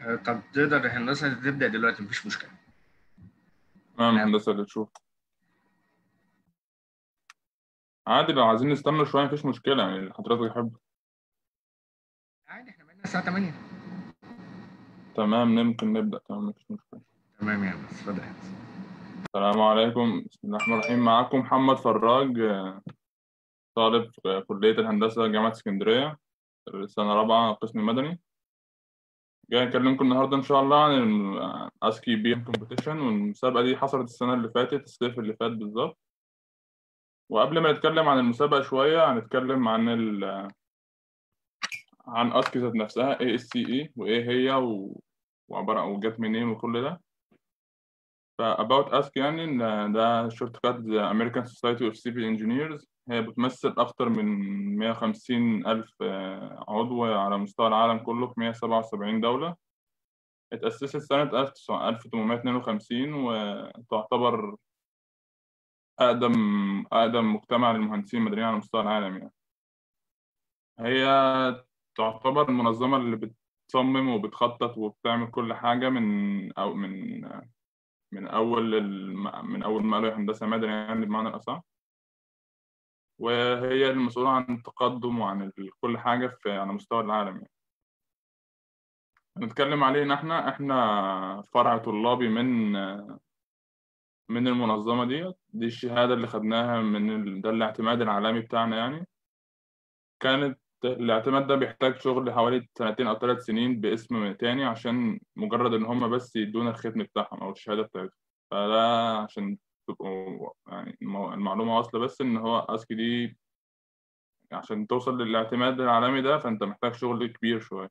طب تقدر الهندسة تبدأ دلوقتي، مفيش مشكلة. تمام. الهندسة اللي تشوف عادي، لو عايزين نستنى شوية مفيش مشكلة، يعني اللي حضرتك يحب. عادي، احنا بقينا الساعة 8. تمام، ممكن نبدأ. تمام، مفيش مشكلة. تمام يا بس اتفضل يا هندسة. السلام عليكم، بسم الله الرحمن الرحيم. معاكم محمد فراج، طالب في كلية الهندسة جامعة اسكندرية، سنة رابعة قسم مدني. جاي أكلمكم النهاردة إن شاء الله عن الأسكي بي إم كومبيتيشن، والمسابقة دي حصلت السنة اللي فاتت، الصيف اللي فات بالظبط. وقبل ما نتكلم عن المسابقة شوية، هنتكلم عن أسكي ذات نفسها، إيه اس سي إي وإيه هي وعبارة وجت منين وكل ده. فاباوت اسك يعني إن ده شورت كات امريكان سوسايتي اوف سيفل انجينيرز. هي بتمثل اكتر من 150 الف عضو على مستوى العالم كله في 177 دولة. اتأسست سنة 1852، وتعتبر أقدم مجتمع للمهندسين المدنيين على مستوى العالم يعني. هي تعتبر المنظمة اللي بتصمم وبتخطط وبتعمل كل حاجة من أول ما قالوا هندسة مدني يعني بمعنى الأصح. وهي المسؤولة عن التقدم وعن كل حاجة على مستوى العالم يعني. هنتكلم علينا احنا فرع طلابي من المنظمة دي الشهادة اللي خدناها ده الاعتماد العالمي بتاعنا يعني. كانت الاعتماد ده بيحتاج شغل حوالي سنتين أو 3 سنين باسم تاني، عشان مجرد إن هم بس يدونا الختم بتاعهم أو الشهادة بتاعتهم. فده عشان تبقوا يعني المعلومة واصلة، بس إن هو أسكي دي عشان توصل للاعتماد العالمي ده فأنت محتاج شغل كبير شوية.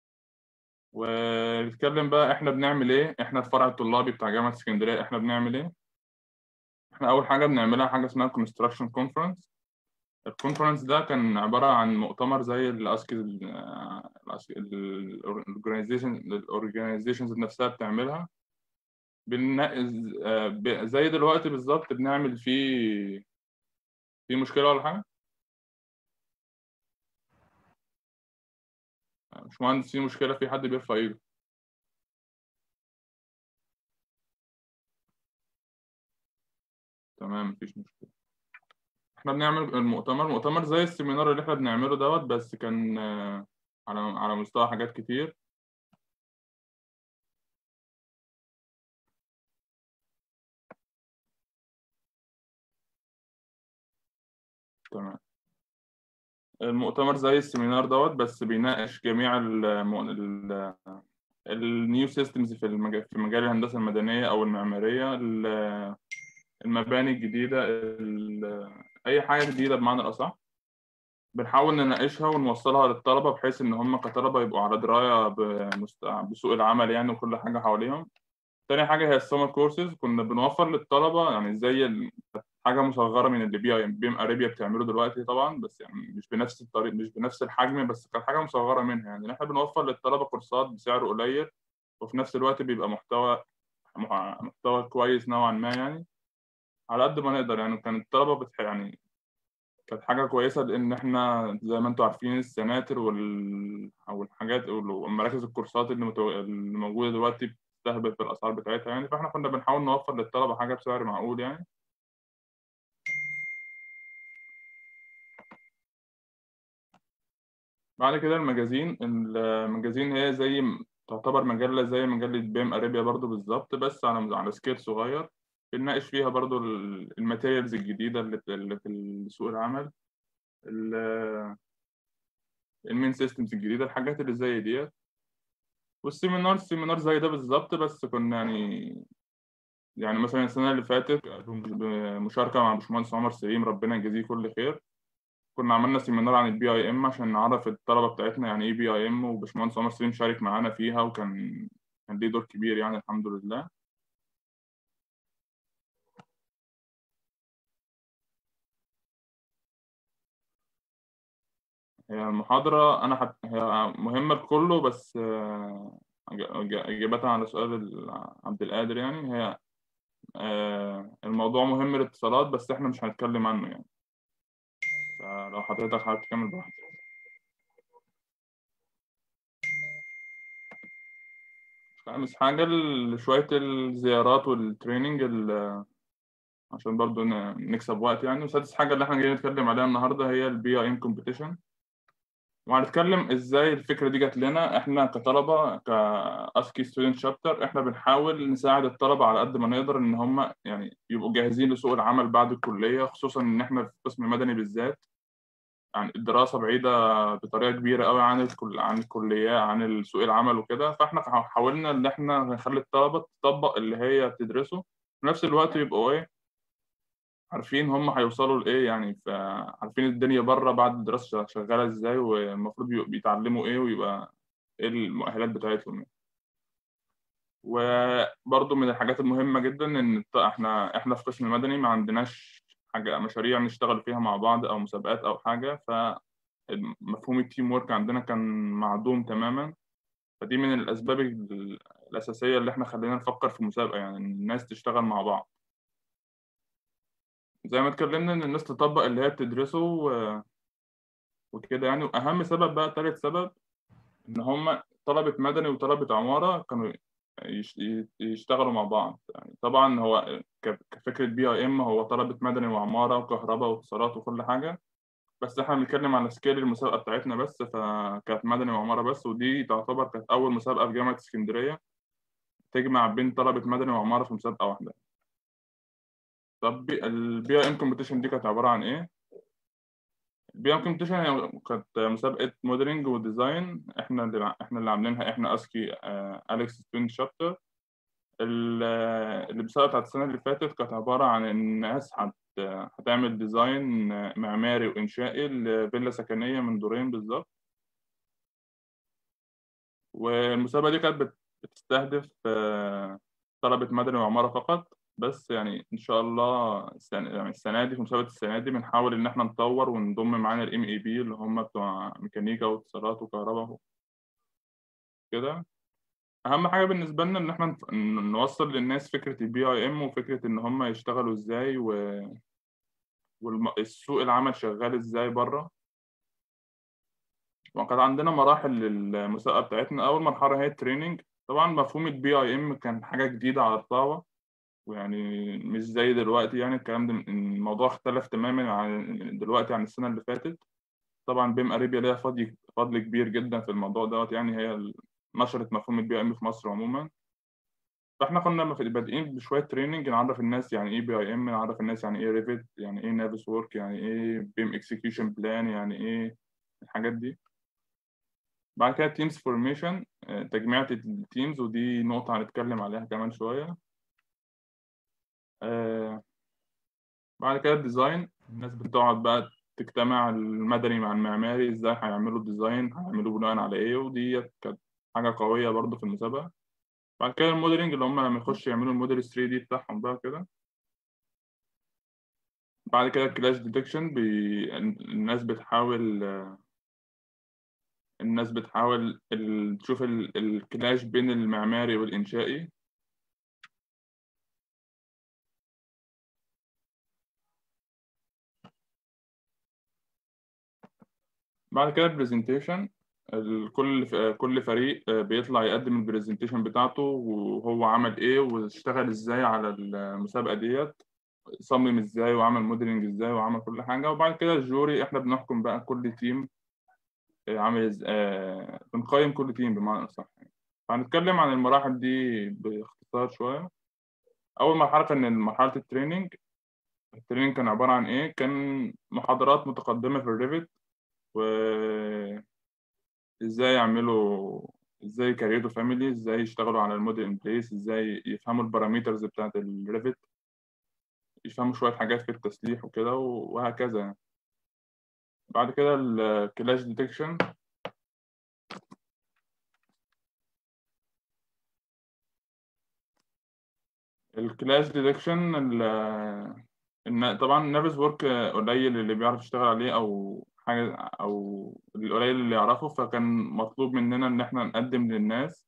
ونتكلم بقى احنا بنعمل ايه. احنا الفرع الطلابي بتاع جامعة اسكندرية احنا بنعمل ايه. احنا اول حاجة بنعملها حاجة اسمها كونستراكشن كونفرنس. الكونفرنس ده كان عبارة عن مؤتمر زي الاسكي الاورجنايزيشنز نفسها بتعملها. بنناقز زي دلوقتي بالظبط بنعمل فيه. في مشكلة ولا حاجة؟ مش مهندس، في مشكلة، في حد بيرفع ايده. تمام، مفيش مشكلة. احنا بنعمل مؤتمر زي السيمينار اللي احنا بنعمله دوت، بس كان على مستوى حاجات كتير. تمام. المؤتمر زي السيمينار دوت، بس بيناقش جميع النيو سيستمز في مجال الهندسة المدنية أو المعمارية، المباني الجديدة، أي حاجة جديدة بمعنى الأصح. بنحاول نناقشها ونوصلها للطلبة، بحيث إن هم كطلبة يبقوا على دراية بسوق العمل يعني وكل حاجة حواليهم. تاني حاجة هي السمر كورسز. كنا بنوفر للطلبة يعني زي حاجة مصغرة من اللي بي ام اريبيا بتعمله دلوقتي طبعا، بس يعني مش بنفس الطريق، مش بنفس الحجم، بس كانت حاجة مصغرة منها يعني. احنا بنوفر للطلبة كورسات بسعر قليل، وفي نفس الوقت بيبقى محتوى كويس نوعا ما يعني، على قد ما نقدر يعني. كان الطلبة يعني كانت حاجة كويسة، لأن احنا زي ما انتم عارفين السناتر أو الحاجات ومراكز الكورسات اللي موجودة دلوقتي بتستهبل في الأسعار بتاعتها يعني. فاحنا كنا بنحاول نوفر للطلبة حاجة بسعر معقول يعني. بعد كده المجازين هي تعتبر مجلة زي مجلة بيم أريبيا برضو بالظبط، بس على سكيل صغير. بنناقش فيها برضو الماتيريالز الجديدة اللي في سوق العمل، المين سيستمز الجديدة، الحاجات اللي زي ديت. السيمينار زي ده بالظبط، بس كنا يعني مثلا السنة اللي فاتت بمشاركة مع باشمهندس عمر سليم، ربنا يجزيه كل خير. كنا عملنا سيمينار عن البي اي ام عشان نعرف الطلبة بتاعتنا يعني ايه بي اي ام، وباشمهندس عمر سليم شارك معانا فيها، كان ليه دور كبير يعني الحمد لله. هي المحاضرة هي مهمة لكله، بس إجابة على سؤال عبد القادر يعني. هي الموضوع مهم للاتصالات، بس احنا مش هنتكلم عنه يعني. فلو حضرتك حابب تكمل براحتك. خامس حاجة شوية الزيارات والتريننج عشان برضو نكسب وقت يعني. وسادس حاجة اللي احنا جايين نتكلم عليها النهاردة هي البي اي ام كومبيتيشن، وهنتكلم ازاي الفكرة دي جات لنا احنا كطلبة كاسكي ستودنت شابتر. احنا بنحاول نساعد الطلبة على قد ما نقدر ان هم يعني يبقوا جاهزين لسوق العمل بعد الكلية، خصوصا ان احنا في قسم مدني بالذات يعني الدراسة بعيدة بطريقة كبيرة قوي عن الكلية عن سوق العمل وكده. فاحنا حاولنا ان احنا نخلي الطلبة تطبق اللي هي بتدرسه، في نفس الوقت يبقوا ايه عارفين هم هيوصلوا لايه يعني، عارفين الدنيا بره بعد الدراسة شغالة ازاي، والمفروض بيتعلموا ايه، ويبقى ايه المؤهلات بتاعتهم يعني. وبرضه من الحاجات المهمة جدا ان احنا في قسم مدني ما عندناش حاجة مشاريع نشتغل فيها مع بعض او مسابقات او حاجة، مفهوم التيم وورك عندنا كان معدوم تماما. فدي من الأسباب الأساسية اللي احنا خلينا نفكر في مسابقة، يعني إن الناس تشتغل مع بعض زي ما اتكلمنا، إن الناس تطبق اللي هي بتدرسه وكده يعني. وأهم سبب بقى، تالت سبب، إن هما طلبة مدني وطلبة عمارة كانوا يشتغلوا مع بعض. يعني طبعا هو كفكرة بي اي ام هو طلبة مدني وعمارة وكهرباء واتصالات وكل حاجة، بس احنا بنتكلم على سكيل المسابقه بتاعتنا بس، فكانت مدني وعماره بس. ودي تعتبر كانت اول مسابقه في جامعه اسكندريه تجمع بين طلبه مدني وعماره في مسابقه واحده. طب البي اي ام كومبيتيشن دي كانت عباره عن ايه؟ البي اي ام كومبيتيشن هي كانت مسابقه موديلنج وديزاين، احنا اللي عاملينها، احنا اسكي اليكس ستودنت شابتر. المسابقه بتاعت السنه اللي فاتت كانت عباره عن ان الناس هتعمل ديزاين معماري وانشائي لفيلا سكنيه من دورين بالظبط. والمسابقة دي كانت بتستهدف طلبة مدني وعمارة فقط. بس يعني إن شاء الله السنة دي، في مسابقة السنة دي بنحاول إن إحنا نطور ونضم معانا الام اي بي اللي هم بتوع ميكانيكا واتصالات وكهرباء كده. أهم حاجة بالنسبة لنا إن إحنا نوصل للناس فكرة البي أي إم، وفكرة إن هم يشتغلوا إزاي، والسوق العمل شغال إزاي بره. وكان عندنا مراحل للمسابقة بتاعتنا. أول مرحلة هي التريننج. طبعا مفهوم البي اي ام كان حاجة جديدة على الطلبة، ويعني مش زي دلوقتي يعني. الكلام ده الموضوع اختلف تماما عن دلوقتي عن السنة اللي فاتت. طبعا بيم اريبيا ليها فضل كبير جدا في الموضوع دوت يعني، هي نشرت مفهوم البي اي ام في مصر عموما. فاحنا كنا بادئين بشوية تريننج، نعرف الناس يعني ايه بي اي ام، نعرف الناس يعني ايه ريفت، يعني ايه نافس وورك، يعني ايه بيم اكسكيوشن بلان، يعني ايه الحاجات دي. بعد كده تيمز فورميشن، تجميعة التيمز، ودي نقطة هنتكلم عليها كمان شوية. بعد كده الديزاين، الناس بتقعد بقى تجتمع المدني مع المعماري، ازاي هيعملوا الديزاين، هيعملوا بناء على ايه، ودي كانت حاجة قوية برضو في المسابقة. بعد كده الموديلنج، اللي هم لما يخشوا يعملوا الموديل 3 دي بتاعهم بقى كده. بعد كده الكلاش ديتكشن، الناس بتحاول تشوف الكلاش بين المعماري والإنشائي. بعد كده البرزنتيشن، كل فريق بيطلع يقدم البرزنتيشن بتاعته، وهو عمل ايه واشتغل ازاي على المسابقة ديت، صمم ازاي وعمل موديلنج ازاي وعمل كل حاجة. وبعد كده الجوري، احنا بنحكم بقى كل تيم عامل ازاي، بنقيم كل تيم بمعنى اصح يعني. هنتكلم عن المراحل دي باختصار شوية. أول مرحلة كان مرحلة التريننج. التريننج كان عبارة عن إيه؟ كان محاضرات متقدمة في الريفت، و ازاي يعملوا، ازاي يكريتوا فاميلي، ازاي يشتغلوا على الموديل ان بليس، ازاي يفهموا البارامترز بتاعت الريفت، يفهموا شويه حاجات في التسليح وكده وهكذا يعني. بعد كده الكلاش ديتكشن. الكلاش ديتكشن طبعا نافس وورك قليل اللي بيعرف يشتغل عليه او حاجه، او القليل اللي يعرفه. فكان مطلوب مننا ان احنا نقدم للناس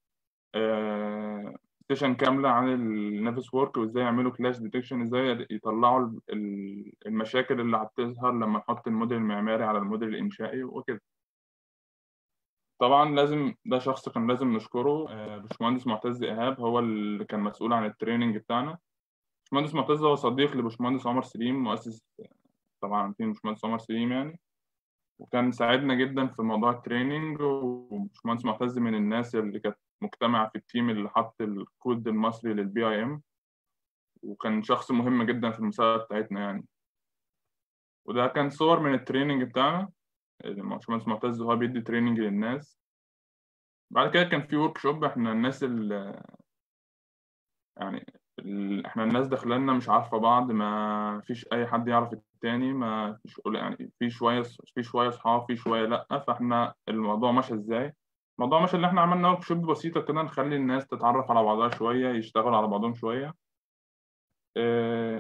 سيشن كاملة عن النافس وورك، وازاي يعملوا كلاش ديتكشن، ازاي يطلعوا المشاكل اللي هتظهر لما نحط الموديل المعماري على الموديل الإنشائي وكده. طبعا لازم ده شخص كان لازم نشكره، باشمهندس معتز إيهاب هو اللي كان مسؤول عن التريننج بتاعنا. باشمهندس معتز هو صديق لباشمهندس عمر سليم، مؤسس طبعا عارفين باشمهندس عمر سليم يعني، وكان ساعدنا جدا في موضوع التريننج. وباشمهندس معتز من الناس اللي كانت مجتمعة في التيم اللي حط الكود المصري للبي اي ام، وكان شخص مهم جدا في المسابقة بتاعتنا يعني. وده كان صور من التريننج بتاعنا، باشمهندس معتز وهو بيدي تريننج للناس. بعد كده كان في ورك شوب، احنا الناس يعني احنا الناس داخلنا مش عارفة بعض، ما فيش أي حد يعرف التاني، ما فيش يعني في شوية أصحاب، في شوية لأ. فاحنا الموضوع ماشي إزاي؟ الموضوع ماشي اللي احنا عملنا ورك شوب بسيطة كده، نخلي الناس تتعرف على بعضها شوية، يشتغلوا على بعضهم شوية، اه،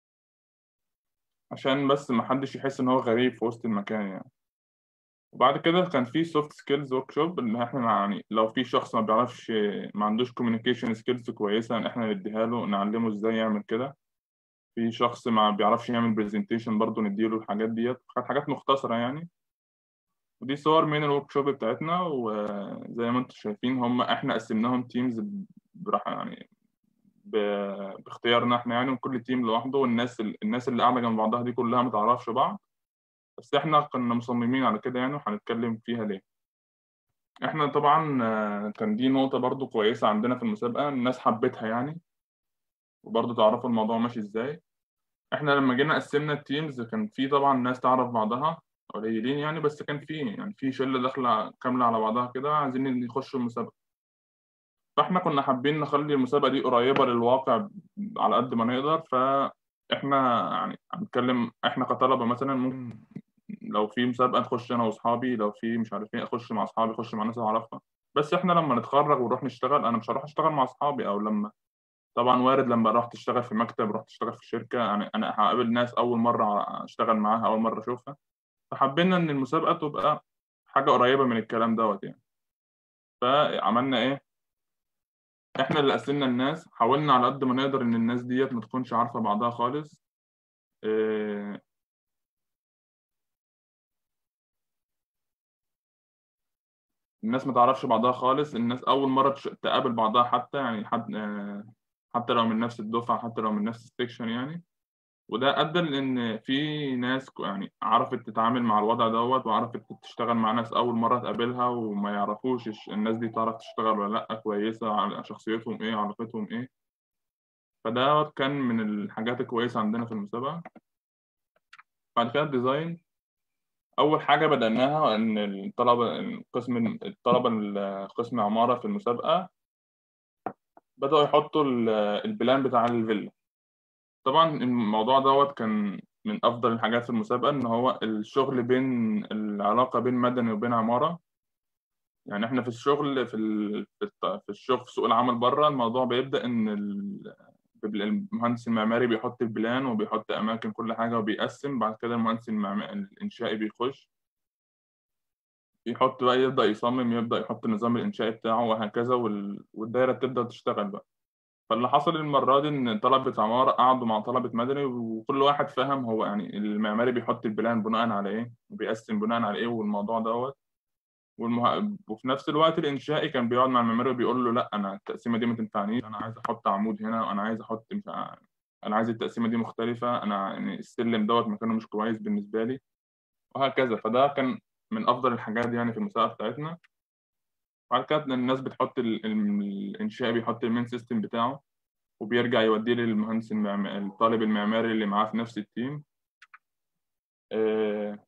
عشان بس ما حدش يحس إن هو غريب في وسط المكان يعني. وبعد كده كان في سوفت سكيلز ورك شوب، اللي احنا يعني لو في شخص ما بيعرفش، ما عندوش كوميونيكيشن سكيلز كويسة، ان احنا نديها له، نعلمه ازاي يعمل كده. في شخص ما بيعرفش يعمل برزنتيشن برضه نديله الحاجات ديت، كانت حاجات مختصرة يعني. ودي صور من الورك شوب بتاعتنا. وزي ما انتم شايفين هم احنا قسمناهم تيمز براحة يعني، باختيارنا احنا يعني، وكل تيم لوحده، والناس اللي قاعدة جنب بعضها دي كلها ما تعرفش بعض، بس احنا كنا مصممين على كده يعني، وهنتكلم فيها ليه. احنا طبعا كان دي نقطة برضو كويسة عندنا في المسابقة، الناس حبتها يعني، وبرضو تعرفوا الموضوع ماشي ازاي. احنا لما جينا قسمنا التيمز كان في طبعا ناس تعرف بعضها قليلين يعني، بس كان في يعني في شلة داخلة كاملة على بعضها كده عايزين يخشوا المسابقة. فاحنا كنا حابين نخلي المسابقة دي قريبة للواقع على قد ما نقدر. فاحنا يعني هنتكلم احنا كطلبة مثلا، ممكن لو في مسابقة نخش أنا وأصحابي، لو في مش عارف إيه أخش مع أصحابي، أخش مع ناس أعرفها. بس إحنا لما نتخرج ونروح نشتغل، أنا مش هروح أشتغل مع أصحابي، أو لما طبعا وارد لما أروح تشتغل في مكتب، رحت تشتغل في شركة يعني، أنا هقابل ناس أول مرة أشتغل معاها، أول مرة أشوفها. فحبينا إن المسابقة تبقى حاجة قريبة من الكلام دوت يعني. فعملنا إيه؟ إحنا اللي قسمنا الناس، حاولنا على قد ما نقدر إن الناس ديت ما تكونش عارفة بعضها خالص. إيه، الناس ما تعرفش بعضها خالص، الناس أول مرة تقابل بعضها حتى يعني، حتى لو من نفس الدفعة، حتى لو من نفس السكشن يعني. وده أدى لأن في ناس يعني عرفت تتعامل مع الوضع دوت، وعرفت تشتغل مع ناس أول مرة تقابلها وما يعرفوش الناس دي تعرف تشتغل ولا لأ، كويسة، شخصيتهم إيه، علاقتهم إيه. فده كان من الحاجات الكويسة عندنا في المسابقة. بعد كده الديزاين، أول حاجة بدأناها إن القسم عمارة في المسابقة بدأوا يحطوا البلان بتاع الفيلا. طبعا الموضوع دوت كان من أفضل الحاجات في المسابقة، إن هو الشغل بين العلاقة بين مدني وبين عمارة. يعني إحنا في الشغل في الشغل في سوق العمل بره، الموضوع بيبدأ إن المهندس المعماري بيحط البلان وبيحط أماكن كل حاجة وبيقسم. بعد كده المهندس الإنشائي بيخش يحط بقى، يبدأ يصمم، يبدأ يحط النظام الإنشائي بتاعه وهكذا، والدايرة تبدأ تشتغل بقى. فاللي حصل المرة دي إن طلبة عمارة قعدوا مع طلبة مدني، وكل واحد فهم هو يعني المعماري بيحط البلان بناء على إيه، وبيقسم بناء على إيه، والموضوع دوت. وفي نفس الوقت الإنشائي كان بيقعد مع المعماري وبيقول له لا، أنا التقسيمة دي ما تنفعنيش، أنا عايز أحط عمود هنا، وأنا عايز أحط مش أنا عايز التقسيمة دي مختلفة، أنا يعني السلم دوت مكانه مش كويس بالنسبة لي، وهكذا. فده كان من أفضل الحاجات يعني في المسابقة بتاعتنا. بعد كده الناس بتحط الإنشائي بيحط المين سيستم بتاعه، وبيرجع يوديه للمهندس الطالب المعماري اللي معاه في نفس التيم. آه،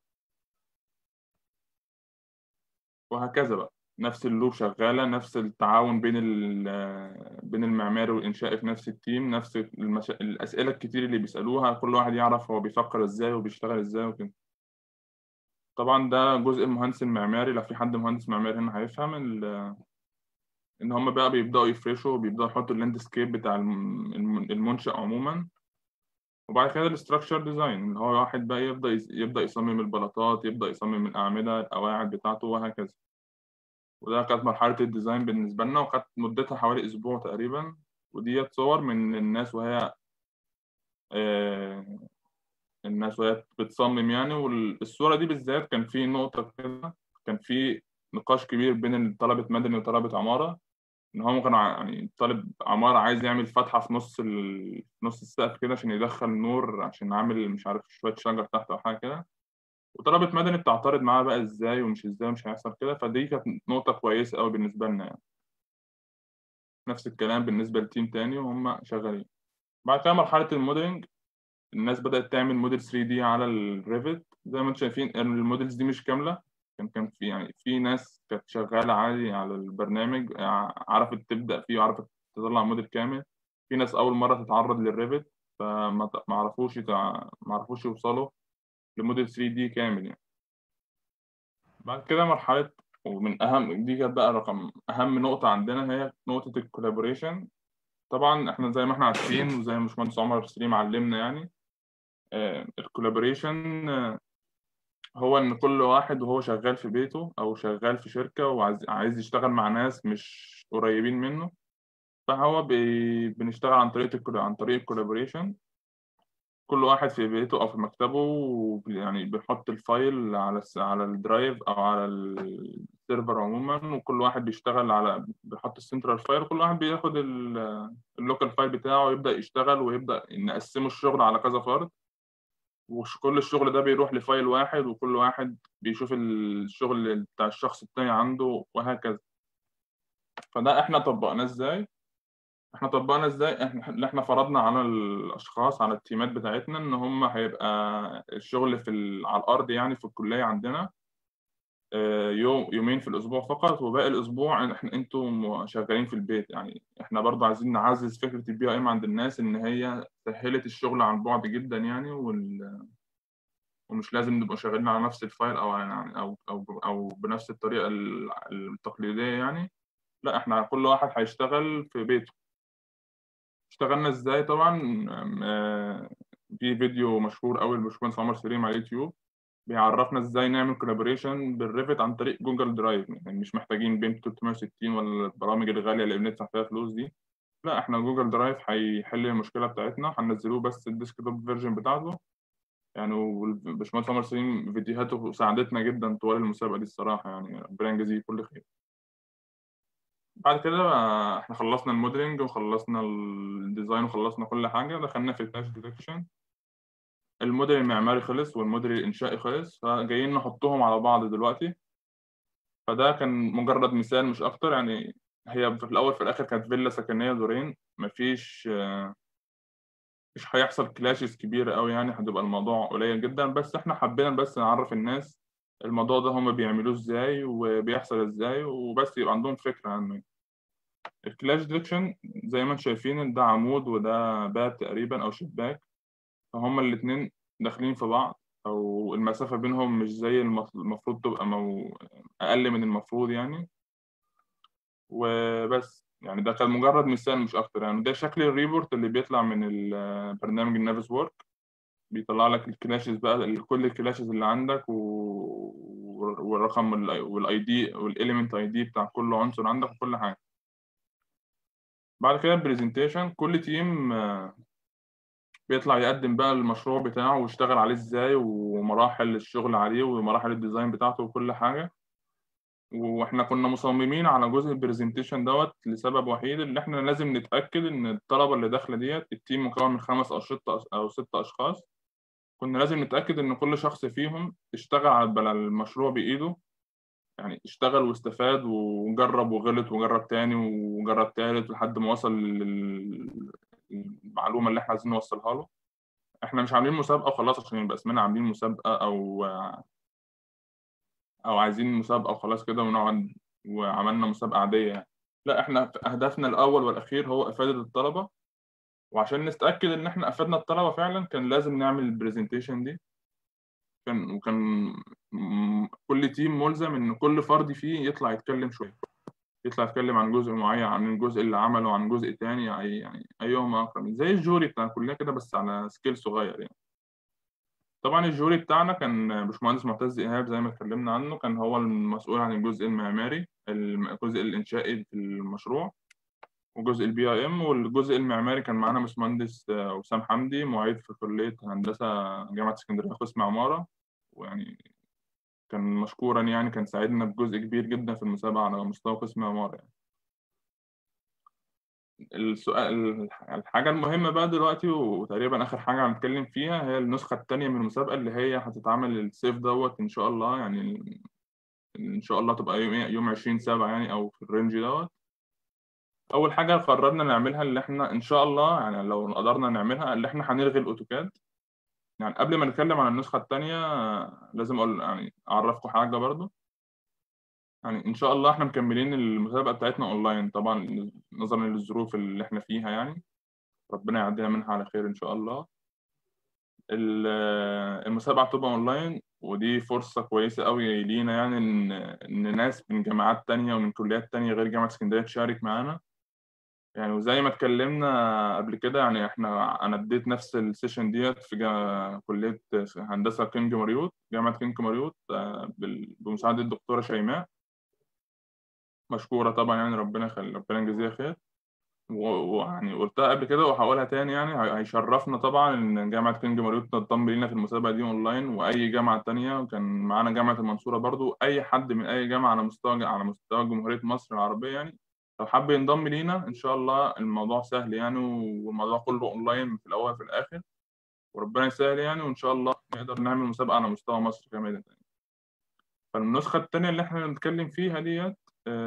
وهكذا بقى، نفس اللوب شغالة، نفس التعاون بين المعماري والإنشائي في نفس التيم، نفس الأسئلة الكتير اللي بيسألوها، كل واحد يعرف هو بيفكر إزاي وبيشتغل إزاي وكده. طبعا ده جزء المهندس المعماري، لو في حد مهندس معماري هنا هيفهم إن هم بقى بيبدأوا يفرشوا وبيبدأوا يحطوا اللاندسكيب بتاع المنشأ عموما. وبعد كده الاستراكشر ديزاين، اللي هو واحد بقى يبدأ يصمم البلاطات، يبدأ يصمم الأعمدة، القواعد بتاعته وهكذا. وده كانت مرحلة الديزاين بالنسبة لنا، وكانت مدتها حوالي أسبوع تقريبا. وديت صور من آه، الناس وهي بتصمم يعني. والصورة دي بالذات كان في نقطة كده، كان في نقاش كبير بين طلبة مدني وطلبة عمارة، إن هم كانوا يعني طالب عمارة عايز يعمل فتحة في نص السقف كده عشان يدخل نور، عشان عامل مش عارف شوية شجر تحت أو حاجة كده. وطلبة مدني بتعترض معاه بقى إزاي ومش إزاي ومش هيحصل كده. فدي كانت نقطة كويسة أوي بالنسبة لنا يعني. نفس الكلام بالنسبة لتيم تاني وهم شغالين. بعد كده مرحلة الموديلنج، الناس بدأت تعمل موديل 3 دي على الريفت. زي ما انتم شايفين الموديلز دي مش كاملة. كان في يعني في ناس كانت شغالة عادي على البرنامج، عرفت تبدأ فيه وعرفت تطلع موديل كامل. في ناس أول مرة تتعرض للريفت فما عرفوش يوصلوا لموديل 3 دي كامل يعني. بعد كده مرحلة، ومن أهم دي كانت بقى أهم نقطة عندنا هي نقطة الكولابوريشن. طبعا احنا زي ما احنا عارفين وزي ما باشمهندس عمر سليم علمنا يعني، الكولابوريشن هو ان كل واحد وهو شغال في بيته او شغال في شركه وعايز يشتغل مع ناس مش قريبين منه، فهو بنشتغل عن طريق الكولابوريشن. كل واحد في بيته او في مكتبه يعني بيحط الفايل على الدرايف او على السيرفر عموما، وكل واحد بيشتغل بيحط السنترال فايل، وكل واحد بياخد اللوكال فايل بتاعه ويبدا يشتغل، ويبدا نقسمه الشغل على كذا فرد، وكل الشغل ده بيروح لفايل واحد، وكل واحد بيشوف الشغل بتاع الشخص التاني عنده وهكذا. فده احنا طبقناه ازاي؟ احنا فرضنا على الاشخاص، على التيمات بتاعتنا، ان هم هيبقى الشغل على الارض يعني في الكليه عندنا يومين في الاسبوع فقط، وباقي الاسبوع انتوا شغالين في البيت. يعني احنا برضو عايزين نعزز فكره البي ام عند الناس، ان هي سهلت الشغل عن بعد جدا يعني، ومش لازم نبقى شغالين على نفس الفايل او يعني او بنفس الطريقه التقليديه يعني. لا، احنا كل واحد هيشتغل في بيته. اشتغلنا ازاي؟ طبعا في فيديو مشهور قوي للباشمهندس عمر سليم على اليوتيوب بيعرفنا ازاي نعمل كولابوريشن بالريفت عن طريق جوجل درايف. يعني مش محتاجين بين 360 ولا البرامج الغاليه اللي بندفع فيها فلوس دي. لا، احنا جوجل درايف هيحل المشكله بتاعتنا، هننزلوه بس الديسكتوب فيرجن بتاعته يعني. والباشمهندس عمر سليم فيديوهاته ساعدتنا جدا طوال المسابقه دي الصراحه، يعني ربنا يجازيه كل خير. بعد كده احنا خلصنا الموديلنج وخلصنا الديزاين وخلصنا كل حاجه، دخلنا في الكلاش ديتكشن. الموديل المعماري خلص والموديل الانشائي خلص، فجايين نحطهم على بعض دلوقتي. فده كان مجرد مثال مش اكتر يعني. هي في الاول في الاخر كانت فيلا سكنيه دورين، مش هيحصل كلاشز كبيرة قوي يعني، هتبقى الموضوع قليل جدا. بس احنا حبينا بس نعرف الناس الموضوع ده هم بيعملوه ازاي وبيحصل ازاي، وبس يبقى عندهم فكرة عنه. الكلاش ديتكشن زي ما انتم شايفين، ده عمود وده باب تقريبا او شباك، فهم الاتنين داخلين في بعض، او المسافة بينهم مش زي المفروض تبقى اقل من المفروض يعني. وبس يعني ده كان مجرد مثال مش اكتر يعني. ده شكل الريبورت اللي بيطلع من البرنامج النافس وورك. بيطلع لك الكلاشز بقى، كل الكلاشز اللي عندك والرقم والاي دي والاليمنت اي دي بتاع كل عنصر عندك وكل حاجه. بعد كده البرزنتيشن، كل تيم بيطلع يقدم بقى المشروع بتاعه واشتغل عليه ازاي، ومراحل الشغل عليه ومراحل الديزاين بتاعته وكل حاجه. واحنا كنا مصممين على جزء البرزنتيشن لسبب وحيد، ان احنا لازم نتاكد ان الطلبه اللي داخله ديت، التيم مكون من 5 او 6 اشخاص، كنا لازم نتأكد إن كل شخص فيهم اشتغل على المشروع بإيده. يعني اشتغل واستفاد وجرب وغلط وجرب تاني وجرب تالت لحد ما وصل للمعلومة اللي احنا عايزين نوصلها له. احنا مش عاملين مسابقة وخلاص عشان يبقى اسمنا عاملين مسابقة أو عايزين مسابقة وخلاص كده ونقعد وعملنا مسابقة عادية يعني. لا، احنا هدفنا الأول والأخير هو إفادة الطلبة، وعشان نتأكد إن احنا أفدنا الطلبة فعلا كان لازم نعمل البرزنتيشن دي. وكان كل تيم ملزم ان كل فرد فيه يطلع يتكلم شويه، يطلع يتكلم عن جزء معين، عن الجزء اللي عمله، عن جزء تاني يعني ايهما اكرم، زي الجوري بتاع كلنا كده بس على سكيل صغير يعني. طبعا الجوري بتاعنا كان باشمهندس معتز ايهاب زي ما اتكلمنا عنه، كان هو المسؤول عن الجزء المعماري، الجزء الانشائي في المشروع، وجزء البي اي ام. والجزء المعماري كان معانا باشمهندس وسام حمدي، معيد في كليه هندسه جامعه اسكندريه قسم عماره، ويعني كان مشكورا يعني، كان ساعدنا بجزء كبير جدا في المسابقة على مستوى قسم عمارة يعني. السؤال الحاجة المهمة بقى دلوقتي وتقريبا آخر حاجة هنتكلم فيها هي النسخة التانية من المسابقة اللي هي هتتعمل الصيف دوت إن شاء الله يعني. إن شاء الله تبقى يوم 20/7 يعني، أو في الرينج دوت. أول حاجة قررنا نعملها اللي إحنا إن شاء الله يعني لو قدرنا نعملها اللي إحنا هنلغي الأوتوكاد. يعني قبل ما نتكلم عن النسخة التانية لازم أقول يعني أعرفكم حاجة برضو. يعني إن شاء الله إحنا مكملين المسابقة بتاعتنا أونلاين طبعا نظرا للظروف اللي إحنا فيها يعني. ربنا يعدينا منها على خير إن شاء الله. ال- المسابقة بتبقى أونلاين، ودي فرصة كويسة قوي لينا يعني إن ناس من جامعات تانية ومن كليات تانية غير جامعة اسكندرية تشارك معانا يعني. وزي ما اتكلمنا قبل كده يعني أنا اديت نفس السيشن ديت في كلية هندسة كينج مريوط، جامعة كينج مريوط بمساعدة الدكتورة شيماء، مشكورة طبعا يعني. ربنا يجزيها خير. ويعني قلتها قبل كده وهقولها تاني يعني هيشرفنا طبعا ان جامعه كينج ماريوت تنضم لينا في المسابقه دي اونلاين، واي جامعه تانية. وكان معانا جامعه المنصوره برضو، اي حد من اي جامعه على مستوى جمهوريه مصر العربيه يعني لو حب ينضم لينا ان شاء الله الموضوع سهل يعني. والموضوع كله اونلاين في الاول وفي الاخر، وربنا يسهل يعني. وان شاء الله نقدر نعمل مسابقه على مستوى مصر كمان يعني. فالنسخه التانية اللي احنا بنتكلم فيها ديت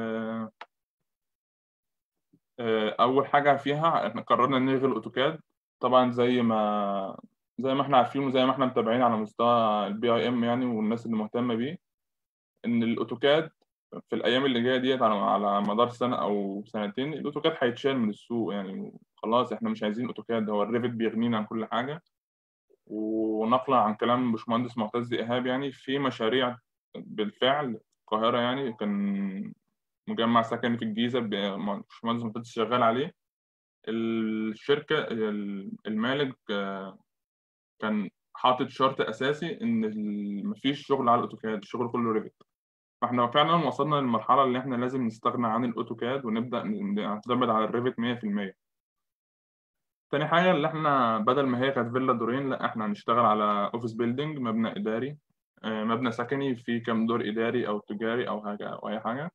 اول حاجه فيها احنا قررنا نلغي الاوتوكاد. طبعا زي ما احنا عارفين وزي ما احنا متابعين على مستوى الBIM يعني والناس اللي مهتمه بيه، ان الاوتوكاد في الايام اللي جايه ديت على مدار سنه او سنتين الاوتوكاد هيتشال من السوق يعني. خلاص احنا مش عايزين اوتوكاد، هو الريفت بيغنينا عن كل حاجه. ونقلا عن كلام باشمهندس معتز ايهاب يعني في مشاريع بالفعل في القاهره يعني. كان مجمع سكني في الجيزه باشمهندس معتز شغال عليه. الشركة المالك كان حاطط شرط أساسي إن مفيش شغل على الأوتوكاد، الشغل كله ريفت. فإحنا فعلا وصلنا للمرحلة اللي إحنا لازم نستغنى عن الأوتوكاد ونبدأ نعتمد على الريفت 100%. تاني حاجة اللي إحنا بدل ما هي كانت فيلا دورين، لا إحنا هنشتغل على أوفيس بيلدينج، مبنى إداري، مبنى سكني فيه كام دور إداري أو تجاري أو حاجة أو أي حاجة.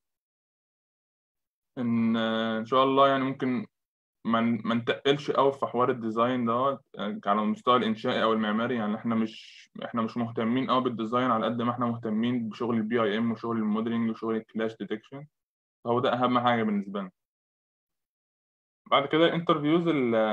إن شاء الله يعني ممكن ما نتقلش قوي في حوار الديزاين دوت يعني على المستوى الانشائي او المعماري يعني. احنا مش مهتمين قوي بالديزاين على قد ما احنا مهتمين بشغل الBIM وشغل الموديلنج وشغل الكلاش ديتكشن. هو ده اهم حاجه بالنسبه لنا. بعد كده الانترفيوز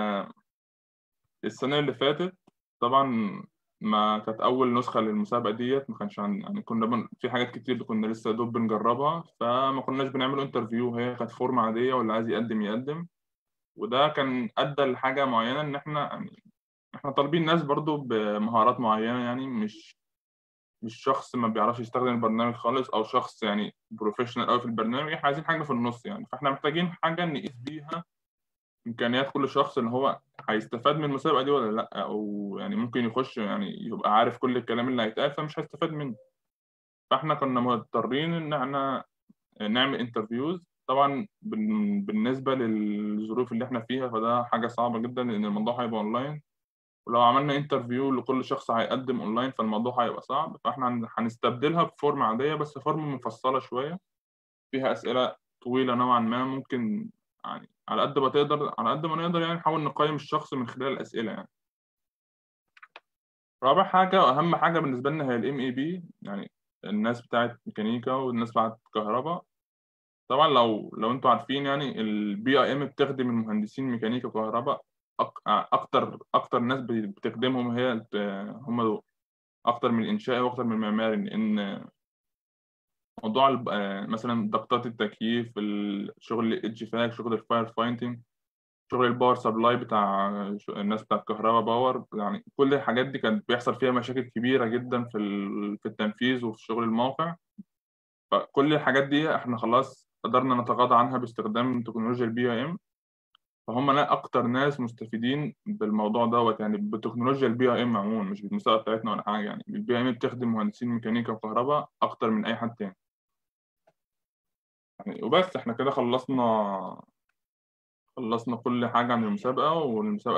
السنه اللي فاتت طبعا ما كانت اول نسخه للمسابقه ديت، ما كانش يعني في حاجات كتير كنا لسه دوب بنجربها، فما كناش بنعمل انترفيو، هي كانت فورم عاديه واللي عايز يقدم يقدم. وده كان ادى لحاجه معينه ان احنا طالبين ناس برضو بمهارات معينة يعني، مش شخص ما بيعرفش يستخدم البرنامج خالص او شخص يعني بروفيشنال قوي في البرنامج. احنا عايزين حاجة في النص يعني. فاحنا محتاجين حاجة نقيس بيها امكانيات كل شخص ان هو هيستفاد من المسابقة دي ولا لا، او يعني ممكن يخش يعني يبقى عارف كل الكلام اللي هيتقال فمش هيستفاد منه. فاحنا كنا مضطرين ان احنا نعمل انترفيوز. طبعا بالنسبة للظروف اللي احنا فيها فده حاجة صعبة جدا لان الموضوع هيبقى اونلاين، ولو عملنا انترفيو لكل شخص هيقدم اونلاين فالموضوع هيبقى صعب. فاحنا هنستبدلها بفورم عاديه بس فورم مفصله شويه فيها اسئله طويله نوعا ما. ممكن يعني على قد ما نقدر يعني نحاول نقيم الشخص من خلال الاسئله يعني. رابع حاجه واهم حاجه بالنسبه لنا هي الMAP يعني. الناس بتاعت ميكانيكا والناس بتاعت كهرباء. طبعا لو انتوا عارفين يعني الBIM بتخدم المهندسين ميكانيكا وكهرباء. اكتر ناس بتخدمهم هم دول، اكتر من الانشائي واكتر من المعماري. لان موضوع مثلا ضغطات التكييف، الشغل الاتش فاك، شغل الفاير فايتنج، شغل الباور سبلاي بتاع الناس بتاع الكهرباء باور يعني. كل الحاجات دي كانت بيحصل فيها مشاكل كبيره جدا في التنفيذ وفي شغل الموقع. فكل الحاجات دي احنا خلاص قدرنا نتغاضى عنها باستخدام تكنولوجيا الBIM. فهم اكتر ناس مستفيدين بالموضوع دوت يعني بتكنولوجيا الBIM عموما، مش بالمسابقه بتاعتنا ولا حاجه يعني. الBIM بتخدم مهندسين ميكانيكا وكهرباء اكتر من اي حد تاني يعني. وبس احنا كده خلصنا خلصنا كل حاجة عن المسابقة، والمسابقة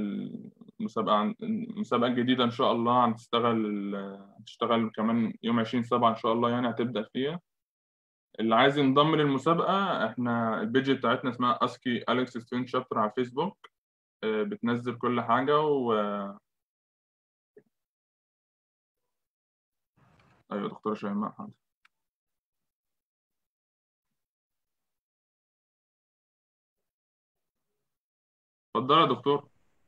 المسابقة الجديدة إن شاء الله هتشتغل كمان يوم 20/7 إن شاء الله، يعني هتبدأ فيها. اللي عايز ينضم للمسابقة، إحنا البيج بتاعتنا اسمها أسكي أليكس ستودنت شابتر على فيسبوك. بتنزل كل حاجة أيوة دكتورة شيماء حاضر. اتفضل يا دكتور.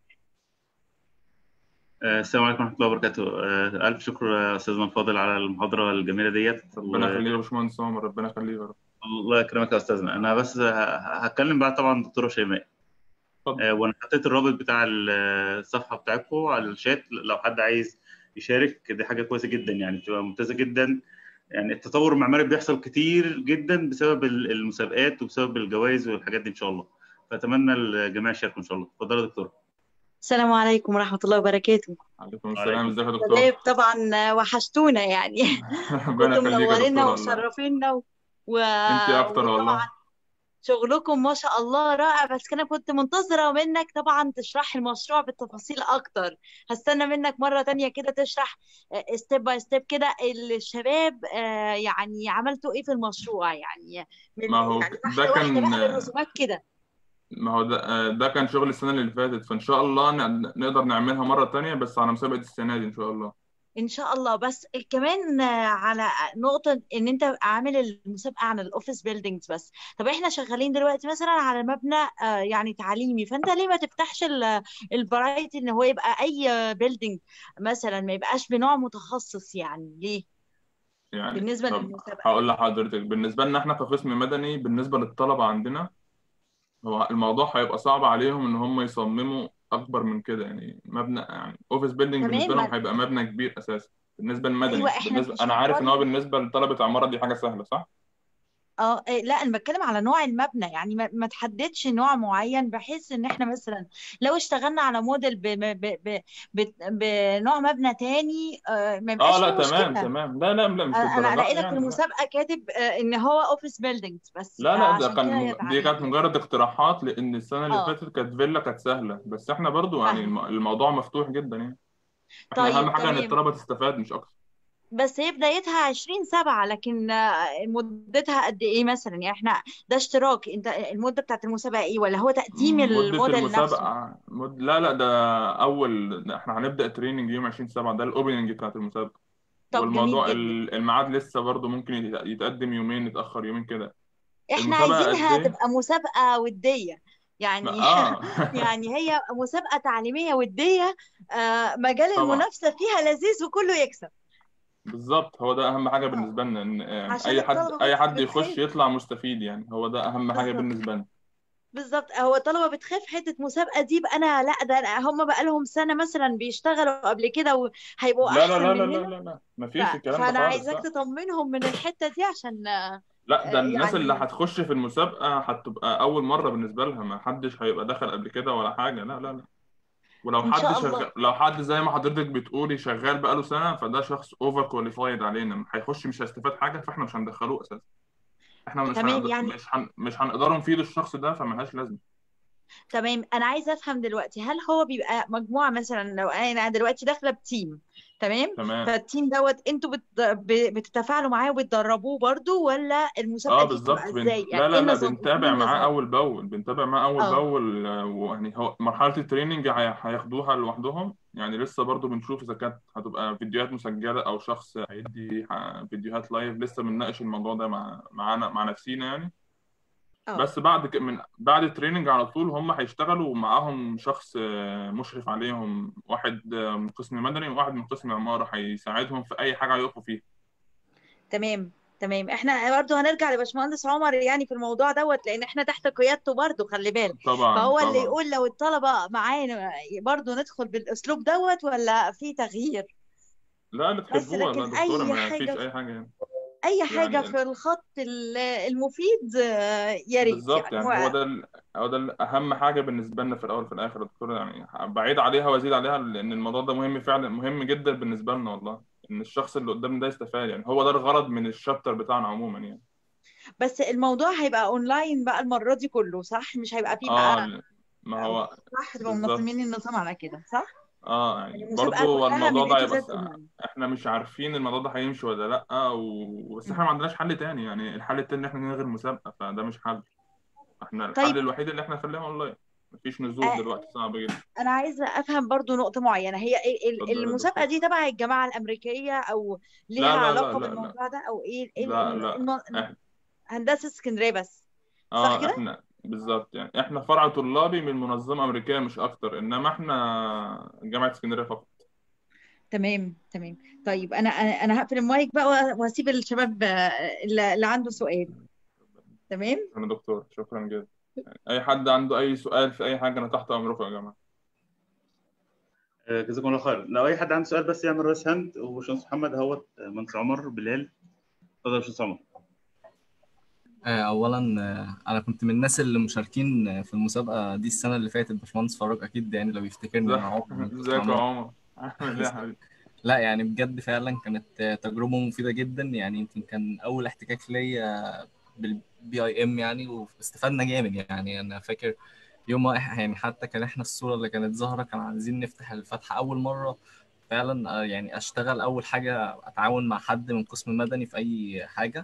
السلام عليكم ورحمة الله وبركاته. ألف شكر يا أستاذنا الفاضل على المحاضرة الجميلة ديت. ربنا يخليك يا باشمهندس عمر، ربنا يخليك يا رب. الله يكرمك يا أستاذنا. أنا بس هتكلم بقى طبعا دكتورة شيماء. اتفضل. وأنا حطيت الرابط بتاع الصفحة بتاعتكم على الشات، لو حد عايز يشارك دي حاجة كويسة جدا، يعني بتبقى ممتازة جدا. يعني التطور المعماري بيحصل كتير جدا بسبب المسابقات وبسبب الجوائز والحاجات دي إن شاء الله، فأتمنى الجميع يشاركوا إن شاء الله. اتفضل يا دكتور. السلام عليكم ورحمة الله وبركاته. عليكم السلام، ازيك يا دكتور؟ طيب طبعا وحشتونا يعني. ربنا كنتوا يخليك يا منورينا دكتور والله. ومشرفينا انت اكتر وطبعا والله. شغلكم ما شاء الله رائع، بس انا كنت منتظرة منك طبعا تشرح المشروع بالتفاصيل اكتر. هستنى منك مرة تانية كده تشرح ستيب باي ستيب كده الشباب، يعني عملتوا ايه في المشروع، يعني من ما هو يعني ده واحدة واحدة كان بقى بالرسومات كده. ما هو ده كان شغل السنة اللي فاتت، فإن شاء الله نقدر نعملها مرة تانية، بس على مسابقة السنة دي إن شاء الله. ان شاء الله. بس كمان على نقطة ان انت عامل المسابقة عن الاوفيس بيلدينجز بس. طب احنا شغالين دلوقتي مثلا على مبنى يعني تعليمي، فانت ليه ما تفتحش الفرايتي ان هو يبقى اي بيلدينج مثلا، ما يبقاش بنوع متخصص؟ يعني ليه يعني بالنسبة طب للمسابقة؟ هقول لحضرتك، بالنسبة لنا احنا كقسم مدني، بالنسبة للطلبة عندنا هو الموضوع هيبقى صعب عليهم إن هم يصمموا أكبر من كده. يعني مبنى، يعني أوفيس بيلدينج بالنسبة تمام. لهم هيبقى مبنى كبير أساسا بالنسبة ايوه للمدني. احنا بالنسبة أنا عارف إن بنشتغل. هو بالنسبة لطلبة عمارة دي حاجة سهلة، صح؟ لا انا بتكلم على نوع المبنى، يعني ما تحددش نوع معين، بحيث ان احنا مثلا لو اشتغلنا على موديل بنوع مبنى تاني ما يبقاش لا فيه تمام مشكلة. تمام، لا مش انا للدرجة الاقي دي لك في يعني، لا. المسابقة كاتب ان هو اوفيس بيلدينجز بس، لا ده فعشان كده كان هي دي كانت اتعمل يعني. مجرد اقتراحات، لان السنه اللي اه فاتت كانت فيلا كانت سهله، بس احنا برضو يعني فاهمة. الموضوع مفتوح جدا يعني. احنا اهم طيب حاجه ان تمام. الطلبه تستفاد مش اكتر. بس هي بدايتها 20/7، لكن مدتها قد ايه مثلا؟ يعني احنا ده اشتراك، انت المدة بتاعت المسابقة ايه، ولا هو تقديم مده الموديل نفسه؟ المسابقه لا ده احنا هنبدا تريننج يوم 20/7، ده الاوبننج بتاعت المسابقه. طب جميل والموضوع جدا. الميعاد لسه برضو ممكن يتقدم يومين، يتاخر يومين كده. احنا المسابقه قد عايزينها ايه؟ تبقى مسابقة ودية يعني. اه يعني هي مسابقة تعليمية ودية، مجال طبعا المنافسة فيها لذيذ وكله يكسب. بالظبط، هو ده اهم حاجه اه بالنسبه لنا، ان عشان اي حد الطلبة اي بس حد يخش بتخاف. يطلع مستفيد، يعني هو ده اهم حاجه بالظبط. بالنسبه لنا. بالظبط، هو الطلبة بتخاف حتة مسابقة دي بقى. انا لا، ده هم بقى لهم سنة مثلا بيشتغلوا قبل كده وهيبقوا احسن مننا. مفيش الكلام ده فانا خالص، عايزاك لا. تطمنهم من الحتة دي عشان لا ده الناس اللي يعني هتخش في المسابقة هتبقى أول مرة بالنسبة لها، ما حدش هيبقى دخل قبل كده ولا حاجة، لا. ولو ان حد شاء الله. شغال، لو حد زي ما حضرتك بتقولي شغال بقاله سنة، فده شخص اوفر كواليفايد علينا، هيخش مش هيستفاد حاجة، فاحنا مش هندخلوه أساسا. احنا تمام يعني. مش هنقدر نفيد الشخص ده، فملهاش لازمة. تمام، انا عايزه افهم دلوقتي، هل هو بيبقى مجموعه مثلا؟ لو انا دلوقتي داخله بتيم، تمام، تمام. فالتيم انتوا بتتفاعلوا معاه وبتدربوه برضو، ولا اه المسابقه دي بتبقى بالظبط، ازاي؟ يعني ايه لا النظام، ايه بنتابع معاه النظام؟ اول باول، اه ويعني هو مرحله التريننج هياخدوها لوحدهم، يعني لسه برضو بنشوف اذا كانت هتبقى فيديوهات مسجله او شخص هيدي فيديوهات لايف، لسه بنناقش الموضوع ده مع نفسينا يعني. اه بس بعد التريننج على طول هم هيشتغلوا معاهم شخص مشرف عليهم، واحد من قسم مدني وواحد من قسم عمارة، هيساعدهم في أي حاجة هيقفوا فيها. تمام. تمام، احنا برضو هنرجع لباشمهندس عمر يعني في الموضوع لان احنا تحت قيادته برضو، خلي بالك. طبعا فهو اللي طبعا. يقول لو الطلبه معانا برضو ندخل بالاسلوب ولا في تغيير. لا اللي بس تحبوها، لا لكن دكتورة ما فيش أي حاجة يعني. اي حاجه يعني في الخط المفيد يا ريت بالظبط، يعني يعني هو ده اهم حاجه بالنسبه لنا في الاول وفي الاخر يا دكتور، يعني بعيد عليها وازيد عليها، لان الموضوع ده مهم فعلا، مهم جدا بالنسبه لنا والله، ان الشخص اللي قدامنا ده يستفاد، يعني هو ده الغرض من الشابتر بتاعنا عموما يعني. بس الموضوع هيبقى اونلاين بقى المرة دي كله، صح؟ مش هيبقى فيه بقى، ما هو صح؟ تبقى بالظبط. منظمين النظام على كده، صح؟ يعني المسابقة برضو هو كلها الموضوع من A ده to Z بس اونلاين. احنا مش عارفين الموضوع ده هيمشي ولا لا بس احنا ما عندناش حل تاني. يعني الحل التاني ان احنا نلغي المسابقة، فده مش حل. احنا طيب، الحل الوحيد اللي احنا نخليها اونلاين. مفيش نزول آه، دلوقتي، صعب جدا. انا عايزه افهم برضو نقطه معينه، هي اتفضل يا المسابقه دكتور. دي تبع الجامعه الامريكيه او ليها لا لا لا علاقه لا لا بالموضوع ده، او ايه لا لا هندسه اسكندريه بس، صح كده؟ احنا بالظبط. يعني احنا فرع طلابي من منظمة أمريكية مش أكتر، إنما احنا جامعة اسكندرية فقط. تمام تمام. طيب انا هقفل المايك بقى وهسيب الشباب اللي عنده سؤال. تمام. شكرا يا دكتور، شكرا جدا. أي حد عنده أي سؤال في أي حاجة، أنا تحت أمركم يا جماعة. جزاكم الله خير. لو اي حد عنده سؤال بس يعمل رايس هاند، وباشمهندس محمد اهوت، مهندس عمر بلال. اتفضل يا باشمهندس عمر. اولا، انا كنت من الناس اللي مشاركين في المسابقه دي السنه اللي فاتت. باشمهندس فاروق اكيد يعني لو يفتكرني، انا عمري ما كنت ازيك يا معمول. عمر، عامل ايه يا حبيبي؟ لا يعني بجد فعلا كانت تجربه مفيده جدا. يعني يمكن كان اول احتكاك ليا بالبي اي ام يعني، واستفدنا جامد. يعني انا فاكر يوم يعني حتى كان احنا الصوره اللي كانت ظاهره كان عايزين نفتح الفتحه اول مره فعلا. يعني اشتغل اول حاجه اتعاون مع حد من قسم مدني في اي حاجه.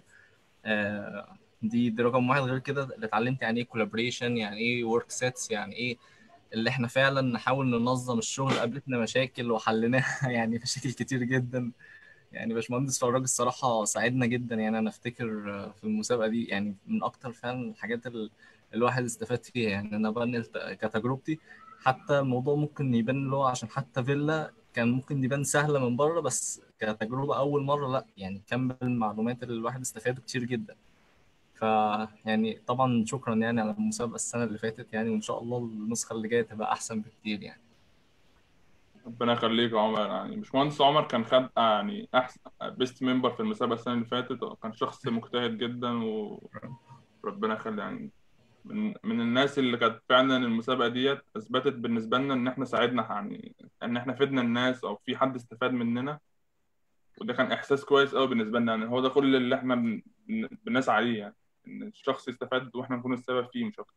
دي رقم واحد. غير كده اللي اتعلمت يعني ايه كولابريشن، يعني ايه ورك سيتس، يعني ايه اللي احنا فعلا نحاول ننظم الشغل. قابلتنا مشاكل وحليناها يعني مشاكل كتير جدا. يعني باشمهندس فراج الصراحة ساعدنا جدا. يعني أنا أفتكر في المسابقة دي يعني من أكتر فعلا الحاجات الواحد استفاد فيها. يعني أنا بنقل كتجربتي. حتى الموضوع ممكن يبان اللي هو عشان حتى فيلا كان ممكن يبان سهلة من بره، بس كتجربة أول مرة لا يعني كم المعلومات اللي الواحد استفاده كتير جدا. يعني طبعا شكرا يعني على المسابقة السنة اللي فاتت يعني، وإن شاء الله النسخة اللي جاية تبقى أحسن بكتير يعني. ربنا يخليك يا عمر. يعني باشمهندس عمر كان خد يعني احسن بيست ممبر في المسابقه السنه اللي فاتت. كان شخص مجتهد جدا، وربنا يخلي يعني من الناس اللي كانت فعلا المسابقه ديت اثبتت بالنسبه لنا ان احنا ساعدنا، يعني ان احنا فدنا الناس او في حد استفاد مننا. وده كان احساس كويس قوي بالنسبه لنا. يعني هو ده كل اللي احنا بنسعى عليه، يعني ان الشخص يستفاد واحنا نكون السبب فيه مش اكتر.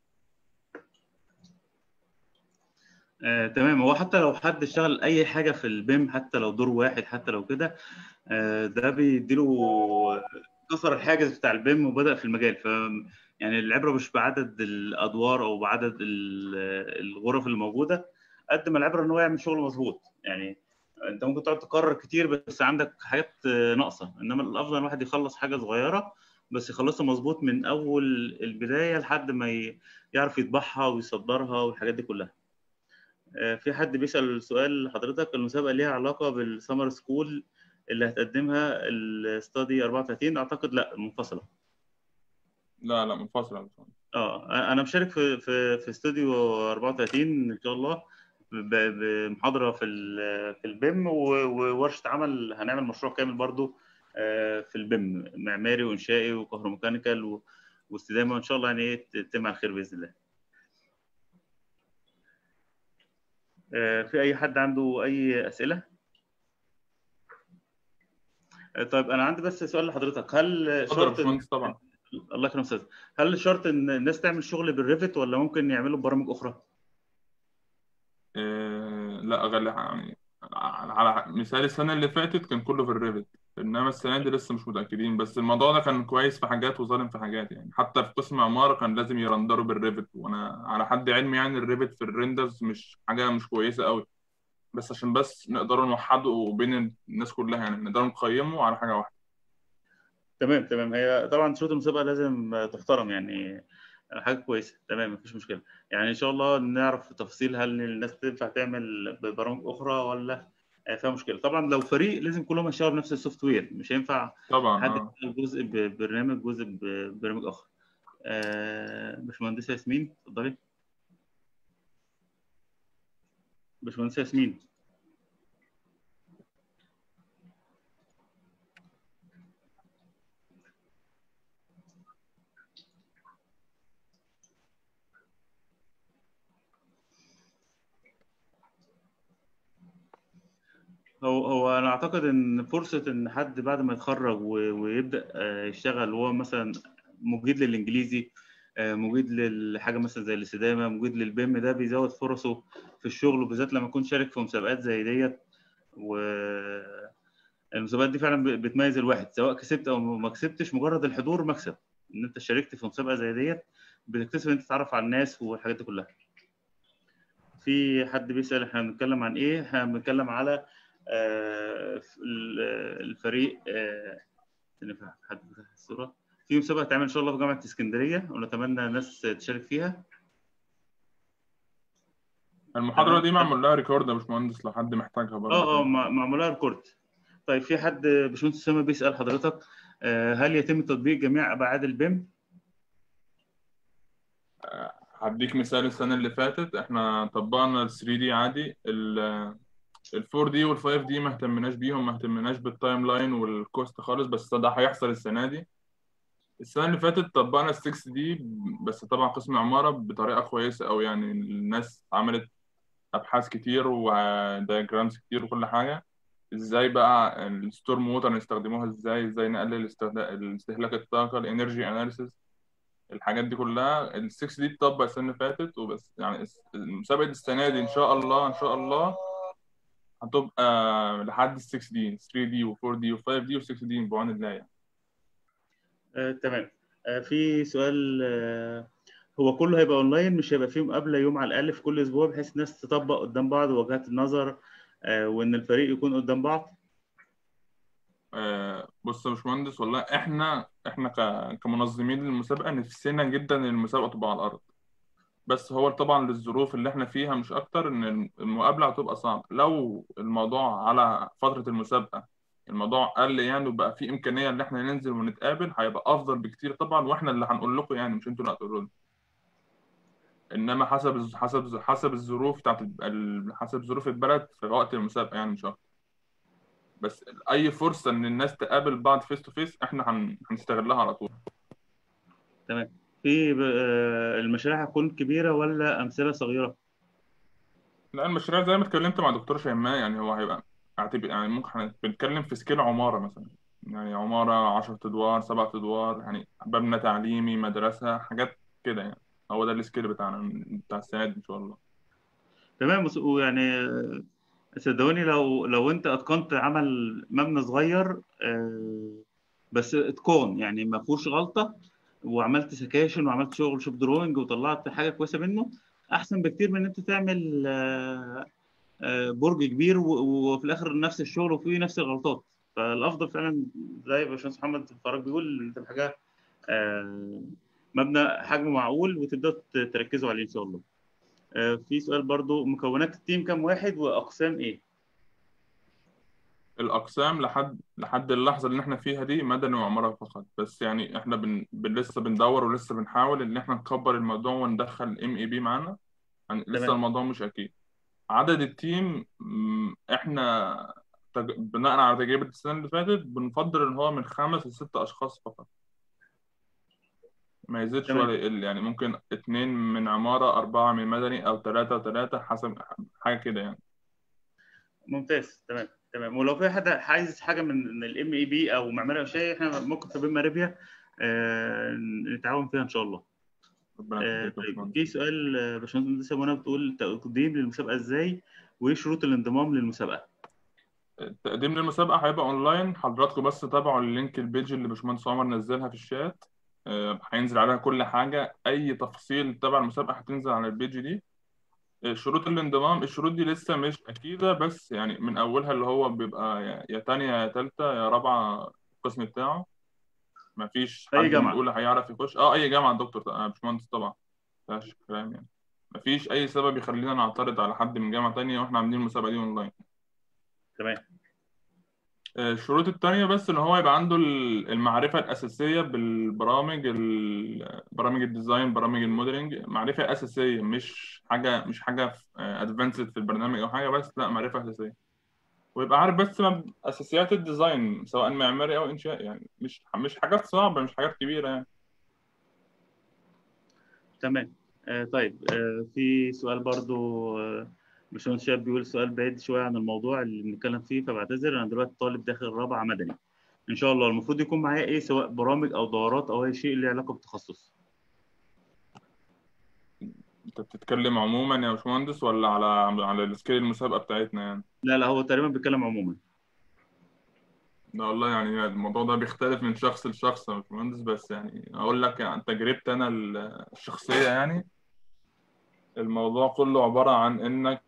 تمام. هو حتى لو حد اشتغل اي حاجه في البيم، حتى لو دور واحد، حتى لو كده، ده بيديله كسر الحاجز بتاع البيم وبدأ في المجال. يعني العبره مش بعدد الادوار او بعدد الغرف اللي موجوده، قد ما العبره ان هو يعمل شغل مظبوط. يعني انت ممكن تقعد تكرر كتير بس عندك حاجات ناقصه، انما الافضل الواحد يخلص حاجه صغيره بس يخلصها مظبوط من اول البدايه لحد ما يعرف يطبعها ويصدرها والحاجات دي كلها. في حد بيسأل سؤال لحضرتك، المسابقة ليها علاقة بالسمر سكول اللي هتقدمها الاستادي 34؟ أعتقد لا، منفصلة. لا لا، منفصل يا باشمهندس. أنا مشارك في استوديو 34 إن شاء الله، بمحاضرة في البيم وورشة عمل. هنعمل مشروع كامل برضو في البيم، معماري وإنشائي وكهروميكانيكال واستدامة، وإن شاء الله يعني إيه تتم على خير بإذن الله. في أي حد عنده أي أسئلة؟ طيب انا عندي بس سؤال لحضرتك، هل اتفضل يا شرط ان باشمهندس طبعا. الله يكرم استاذ، هل شرط ان الناس تعمل شغل بالريفت ولا ممكن يعملوا ببرامج اخرى؟ لا غالي يعني. على مثال السنة اللي فاتت كان كله في الريفت، إنما السنة دي لسه مش متأكدين. بس الموضوع ده كان كويس في حاجات وظالم في حاجات. يعني حتى في قسم عمارة كان لازم يرندروا بالريفت، وأنا على حد علمي يعني الريفت في الريندرز مش حاجة مش كويسة قوي. بس عشان بس نقدروا نوحدوا بين الناس كلها، يعني نقدروا نقيموا على حاجة واحدة. تمام تمام. هي طبعا شروط المسابقه لازم تحترم، يعني حاجه كويسه. تمام، مفيش مشكله. يعني ان شاء الله نعرف تفاصيل هل الناس تنفع تعمل ببرامج اخرى ولا فيها مشكله. طبعا لو فريق لازم كلهم يشتغلوا بنفس السوفت وير، مش هينفع طبعا حد يشتغل جزء ببرنامج جزء ببرنامج اخر. باشمهندسه ياسمين اتفضلي. باشمهندسه ياسمين. هو انا اعتقد ان فرصه ان حد بعد ما يتخرج ويبدا يشتغل وهو مثلا مجيد للانجليزي، مجيد للحاجه مثلا زي الاستدامه، مجيد للبيم، ده بيزود فرصه في الشغل، وبالذات لما يكون شارك في مسابقات زي ديت. والمسابقات دي فعلا بتميز الواحد، سواء كسبت او ما كسبتش، مجرد الحضور مكسب. ان انت شاركت في مسابقه زي ديت بتكتسب ان انت تتعرف على الناس والحاجات دي كلها. في حد بيسأل احنا بنتكلم عن ايه؟ احنا بنتكلم على الفريق، حد فتح الصورة في مسابقة هتعمل ان شاء الله في جامعة اسكندرية، ونتمنى الناس تشارك فيها. المحاضرة تمام. دي معمول لها ريكورد يا باشمهندس لو حد محتاجها برضه. معمولها ريكورد. طيب في حد باشمهندس اسامه بيسأل حضرتك هل يتم تطبيق جميع ابعاد البيم؟ هديك مثال. السنة اللي فاتت احنا طبقنا ال 3 دي عادي، ال 4 دي وال 5 دي ما اهتمناش بيهم، ما اهتمناش بالتايم لاين والكوست خالص، بس ده هيحصل السنة دي. السنة اللي فاتت طبقنا ال 6 دي، بس طبعا قسم عمارة بطريقة كويسة أوي، يعني الناس عملت أبحاث كتير ودياجرامز كتير وكل حاجة. ازاي بقى الستورم ووتر نستخدموها، ازاي نقلل استهلاك الطاقة، الانرجي اناليسيس، الحاجات دي كلها. ال 6 دي اتطبق السنة اللي فاتت وبس. يعني مسابقة السنة دي إن شاء الله هتبقى لحد ال 6 دي، 3 دي و 4 دي و 5 دي و 6 دي بعون الله يعني. تمام. في سؤال، هو كله هيبقى اونلاين، مش هيبقى فيه مقابله يوم على الاقل في كل اسبوع، بحيث الناس تطبق قدام بعض وجهات النظر، وان الفريق يكون قدام بعض؟ بص يا باشمهندس، والله احنا كمنظمين للمسابقة نفسنا جدا ان المسابقة تبقى على الأرض، بس هو طبعا للظروف اللي احنا فيها مش اكتر ان المقابله هتبقى صعبه. لو الموضوع على فتره المسابقه الموضوع قل يعني، وبقى في امكانيه ان احنا ننزل ونتقابل، هيبقى افضل بكتير طبعا، واحنا اللي هنقول لكم يعني، مش انتوا اللي هتقولوا لنا. انما حسب الظروف بتاعت حسب ظروف البلد في وقت المسابقه يعني، مش اكتر. بس اي فرصه ان الناس تقابل بعض فيس تو فيس احنا هنستغلها على طول. تمام. في المشاريع هتكون كبيره ولا امثله صغيره؟ لا، المشاريع زي ما اتكلمت مع دكتور شيماء يعني، هو هيبقى يعني ممكن بنتكلم في سكيل عمارة مثلا، يعني عمارة 10 أدوار 7 أدوار، يعني مبنى تعليمي مدرسة حاجات كده يعني. هو ده السكيل بتاعنا بتاع السنة دي إن شاء الله. تمام. ويعني صدقوني لو انت اتقنت عمل مبنى صغير، بس اتقان يعني ما فيهوش غلطه، وعملت سكاشن وعملت شغل شوب دروينج وطلعت حاجه كويسه منه، احسن بكتير من ان انت تعمل برج كبير وفي الاخر نفس الشغل وفيه نفس الغلطات. فالافضل فعلا زي باشمهندس محمد فرج بيقول انت حاجه مبنى حجمه معقول وتبداوا تركزوا عليه ان شاء الله. في سؤال برضو، مكونات التيم كام واحد واقسام ايه؟ الأقسام لحد اللحظة اللي احنا فيها دي مدني وعمارة فقط، بس يعني احنا لسه بندور ولسه بنحاول إن احنا نكبر الموضوع وندخل MEB معانا، يعني لسه تمام. الموضوع مش أكيد. عدد التيم احنا بناء على تجربة السنة اللي فاتت بنفضل ان هو من 5 ل6 اشخاص فقط، ما يزيدش تمام. ولا يقل. يعني ممكن 2 من عمارة 4 من مدني او 3 و3 حسب حاجة كده يعني. ممتاز. تمام. تمام. ولو في حد عايز حاجه من MEB او معماري او شيء، احنا ممكن في بيم ماريبيا نتعاون فيها ان شاء الله. ربنا يخليك يا طيب باشمهندس. في سؤال، باشمهندس منى بتقول تقديم للمسابقه ازاي، وايه شروط الانضمام للمسابقه؟ التقديم للمسابقة هيبقى اونلاين، حضراتكم بس تابعوا اللينك البيج اللي باشمهندس عمر نزلها في الشات، هينزل عليها كل حاجة، أي تفاصيل تبع المسابقة هتنزل على البيج دي. شروط الانضمام، الشروط دي لسه مش أكيدة، بس يعني من أولها اللي هو بيبقى يا تانية يا تالتة يا رابعة القسم بتاعه. مفيش اي حد من جامعه. الأولى هيعرف يخش. أي جامعة دكتور باشمهندس طبعا، مفيهاش كلام يعني. مفيش أي سبب يخلينا نعترض على حد من جامعة تانية وإحنا عاملين المسابقة دي أونلاين. تمام. الشروط التانية بس إن هو يبقى عنده المعرفة الأساسية بالبرامج، برامج الديزاين، برامج الموديلنج، معرفة أساسية، مش حاجة أدفانسد في البرنامج أو حاجة، بس لا، معرفة أساسية. ويبقى عارف بس أساسيات الديزاين سواء معماري أو إنشاء، يعني مش حاجات صعبة، مش حاجات كبيرة يعني. تمام. طيب في سؤال برضو، باشمهندس شاب بيقول سؤال بعيد شويه عن الموضوع اللي بنتكلم فيه، فبعتذر. انا دلوقتي طالب داخل رابعه مدني، ان شاء الله المفروض يكون معايا ايه، سواء برامج او دورات او اي شيء له علاقه بالتخصص. انت بتتكلم عموما يا باشمهندس ولا على السكيل المسابقه بتاعتنا يعني؟ لا هو تقريبا بيتكلم عموما. لا والله يعني الموضوع ده بيختلف من شخص لشخص يا باشمهندس، بس يعني اقول لك عن تجربتي انا الشخصيه يعني. الموضوع كله عباره عن انك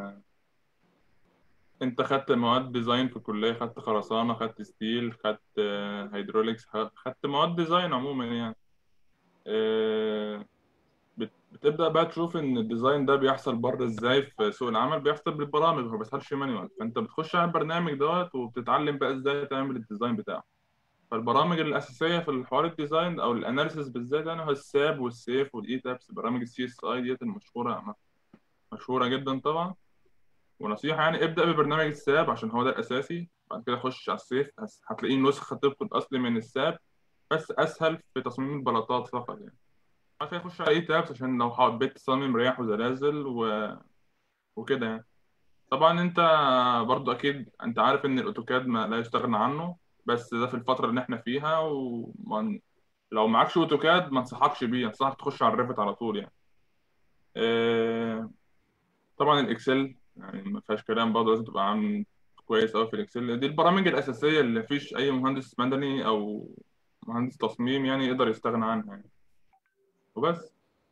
انت خدت مواد ديزاين في الكليه، خدت خرسانه، خدت ستيل، خدت هيدروليكس، خدت مواد ديزاين عموما يعني. آه، بتبدا بقى تشوف ان الديزاين ده بيحصل بره ازاي في سوق العمل، بيحصل بالبرامج، ما بيحصلش مانيوال. فانت بتخش على البرنامج دوت وبتتعلم بقى ازاي تعمل الديزاين بتاعه. فالبرامج الاساسيه في الحوار الديزاين او الاناليسيس بالذات يعني هو الساب والسيف والاي تابس، برامج السي اس اي ديت المشهوره، مشهوره جدا طبعا. ونصيحه يعني ابدا ببرنامج الساب عشان هو ده الاساسي. بعد كده خش على السيف، هتلاقيه نسخه طبق الاصلي من الساب، بس اسهل في تصميم البلاطات فقط يعني. بعد كده خش على اي تابس عشان لو حبيت تصمم رياح وزلازل وكده يعني. طبعا انت برضو اكيد انت عارف ان الاوتوكاد ما لا يستغنى عنه، بس ده في الفتره اللي احنا فيها. لو معكش اوتوكاد ما انصحكش بيه، انصحك تخش على الريفت على طول يعني. آه، طبعا الاكسل يعني ما فيهاش كلام، برضه لازم تبقى عامل كويس قوي في الاكسل. دي البرامج الاساسيه اللي مفيش اي مهندس مدني او مهندس تصميم يعني يقدر يستغنى عنها يعني. وبس.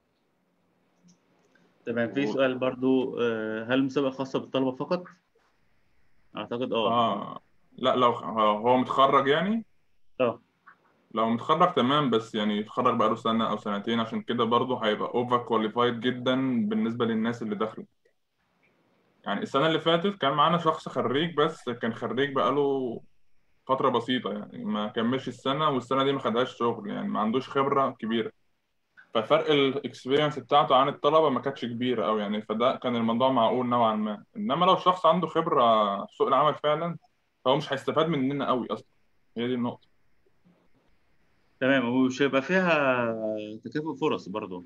تمام. في سؤال برضو، هل المسابقه خاصه بالطلبه فقط؟ اعتقد لا لو هو متخرج يعني، اه لو متخرج تمام، بس يعني يتخرج بقاله سنة أو سنتين، عشان كده برضه هيبقى أوفر كواليفايد جدا بالنسبة للناس اللي داخلة. يعني السنة اللي فاتت كان معانا شخص خريج، بس كان خريج بقاله فترة بسيطة يعني ما كملش السنة، والسنة دي ما خدهاش شغل يعني ما عندوش خبرة كبيرة. ففرق الاكسبيرينس بتاعته عن الطلبة ما كانتش كبيرة أوي يعني، فده كان الموضوع معقول نوعا ما. إنما لو شخص عنده خبرة في سوق العمل فعلا فهو مش هيستفاد مننا أوي أصلا. هي دي النقطة. تمام. ومش هيبقى فيها تكافؤ فرص برضو.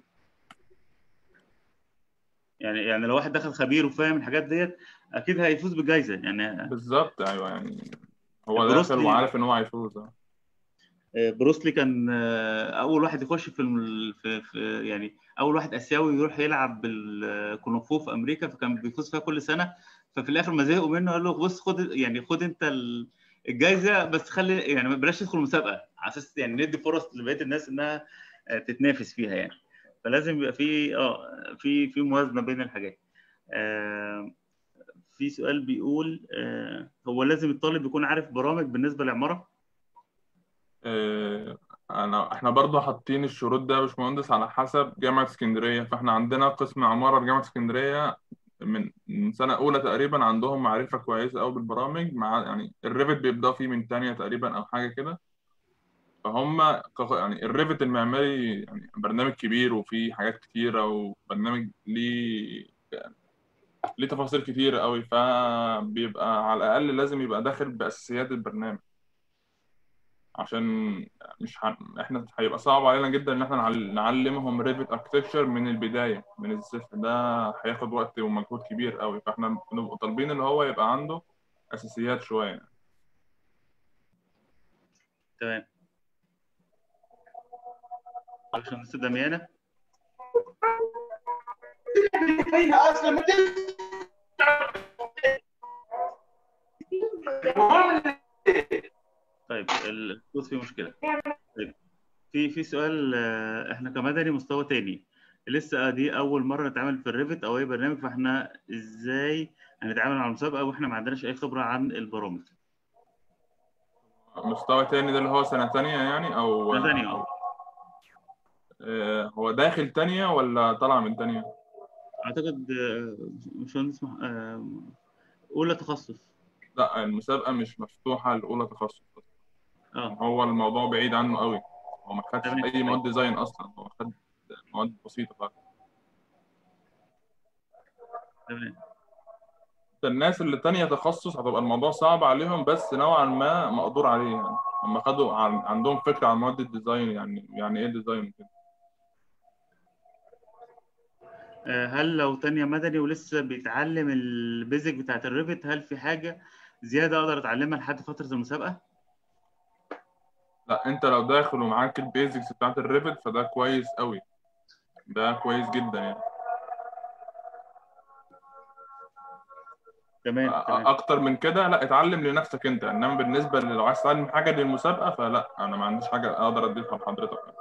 يعني لو واحد دخل خبير وفاهم الحاجات ديت اكيد هيفوز بجائزه يعني. بالظبط أيوه يعني، هو داخل بروسلي وعارف إن هو هيفوز. بروسلي كان اول واحد يخش يعني اول واحد اسيوي يروح يلعب بالكونغ فو في امريكا، فكان بيفوز فيها كل سنه. ففي الاخر ما زهقوا منه قال له بص خد انت الجائزه، بس خلي يعني بلاش تدخل مسابقه على اساس يعني ندي فرص لبقيه الناس انها تتنافس فيها يعني. فلازم يبقى في موازنه بين الحاجات. آه، في سؤال بيقول هو لازم الطالب يكون عارف برامج بالنسبه للعماره؟ آه، احنا برضه حاطين الشروط ده يا باشمهندس على حسب جامعة اسكندرية. فاحنا عندنا قسم عمارة في جامعة اسكندرية من سنة أولى تقريبا عندهم معرفة كويسة أوي بالبرامج، مع يعني الريفت بيبدأوا فيه من تانية تقريبا أو حاجة كده. فهم يعني الريفت المعماري يعني برنامج كبير وفيه حاجات كتيرة، وبرنامج ليه تفاصيل كتيرة أوي، فبيبقى على الأقل لازم يبقى داخل بأساسيات البرنامج. عشان احنا هيبقى صعب علينا جدا ان احنا نعلمهم ريفت اركتكتشر من البدايه من الصفر، ده هياخد وقت ومجهود كبير قوي. فاحنا بنبقى طالبين ان هو يبقى عنده اساسيات شويه. تمام. باشمهندس دميانة. طيب الصوت فيه مشكلة. طيب في سؤال، احنا كمدني مستوى تاني لسه دي أول مرة نتعامل في الريفت أو أي برنامج، فاحنا إزاي هنتعامل مع المسابقة وإحنا ما عندناش أي خبرة عن البرامج؟ مستوى تاني ده اللي هو سنه تانية يعني او ده تاني هو داخل تانية ولا طالع من تانية؟ أعتقد باشمهندس أولى تخصص. لا المسابقه مش مفتوحه لاولى تخصص. اه هو الموضوع بعيد عنه قوي، هو ما خدش تمام. اي مواد ديزاين اصلا، هو خد مواد بسيطه فقط. تمام. الناس اللي تانية تخصص هتبقى الموضوع صعب عليهم، بس نوعا ما مقدور عليه يعني. هم خدوا عندهم فكرة عن مواد الديزاين يعني ايه ديزاين كده. هل لو تانية مدني ولسه بيتعلم البيزك بتاعت الريفت، هل في حاجة زيادة أقدر أتعلمها لحد فترة المسابقة؟ لا انت لو داخل ومعاك البيزكس بتاعت الريفت فده كويس قوي، ده كويس جدا يعني. تمام تمام اكتر من كده لا، اتعلم لنفسك انت، انما بالنسبه لو عايز تتعلم حاجه للمسابقه فلا، انا ما عنديش حاجه اقدر اضيفها لحضرتك يعني.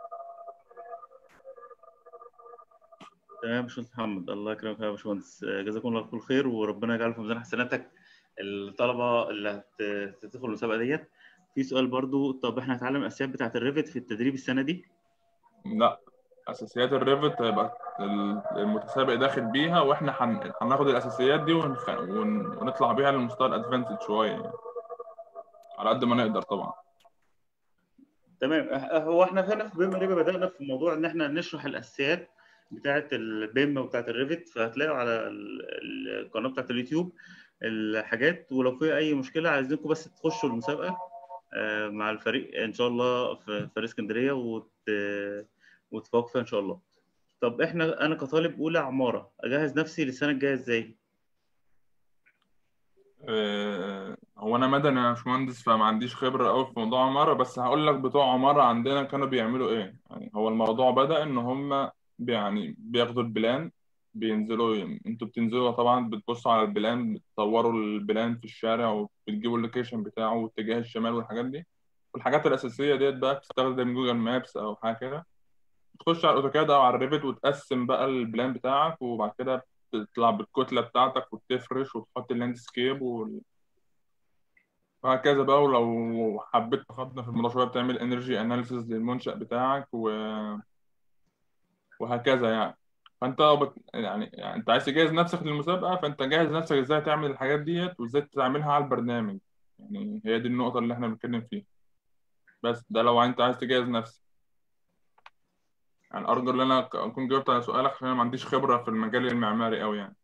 تمام يا باشمهندس محمد، الله يكرمك يا باشمهندس. جزاكم الله كل خير، وربنا يجعله في ميزان حسناتك الطلبه اللي هتدخل المسابقه ديت. في سؤال برضو، طب احنا هنتعلم الاساسيات بتاعه الريفت في التدريب السنه دي؟ لا، اساسيات الريفت هيبقى المتسابق داخل بيها، واحنا هناخد الاساسيات دي ونطلع بيها للمستوى الادفانسد شويه يعني، على قد ما نقدر طبعا. تمام. هو احنا هنا في بيم ريبه بدانا في موضوع ان احنا نشرح الاساسيات بتاعه البيم وبتاعه الريفت، فهتلاقوا على القناه بتاعه اليوتيوب الحاجات. ولو في اي مشكله عايزينكم بس تخشوا المسابقه مع الفريق ان شاء الله في فريق اسكندريه وتفوقوا فيها ان شاء الله. طب انا كطالب اولى عماره اجهز نفسي للسنه الجايه ازاي؟ هو انا مدني يا باشمهندس، فما عنديش خبره قوي في موضوع عماره، بس هقول لك بتوع عماره عندنا كانوا بيعملوا ايه. يعني هو الموضوع بدأ ان هم يعني بياخدوا البلان، بينزلوا انتوا بتنزلوا طبعا بتبصوا على البلان، بتصوروا البلان في الشارع وبتجيبوا اللوكيشن بتاعه واتجاه الشمال والحاجات دي، والحاجات الاساسيه ديت بقى بتستخدم جوجل مابس او حاجه كده. تخش على الاوتوكاد او على الريفت وتقسم بقى البلان بتاعك، وبعد كده تطلع بالكتله بتاعتك وتفرش وتحط اللاندسكيب وهكذا بقى. ولو حبيت تخطنا في الموضوع شويه بتعمل انرجي اناليسيز للمنشأ بتاعك وهكذا يعني. فانت يعني انت عايز تجهز نفسك للمسابقه، فانت جهز نفسك ازاي تعمل الحاجات ديت وازاي تعملها على البرنامج. يعني هي دي النقطه اللي احنا بنتكلم فيها، بس ده لو انت عايز تجهز نفسك. يعني ارجو ان انا اكون جاوبت على سؤالك، عشان انا ما عنديش خبره في المجال المعماري قوي يعني.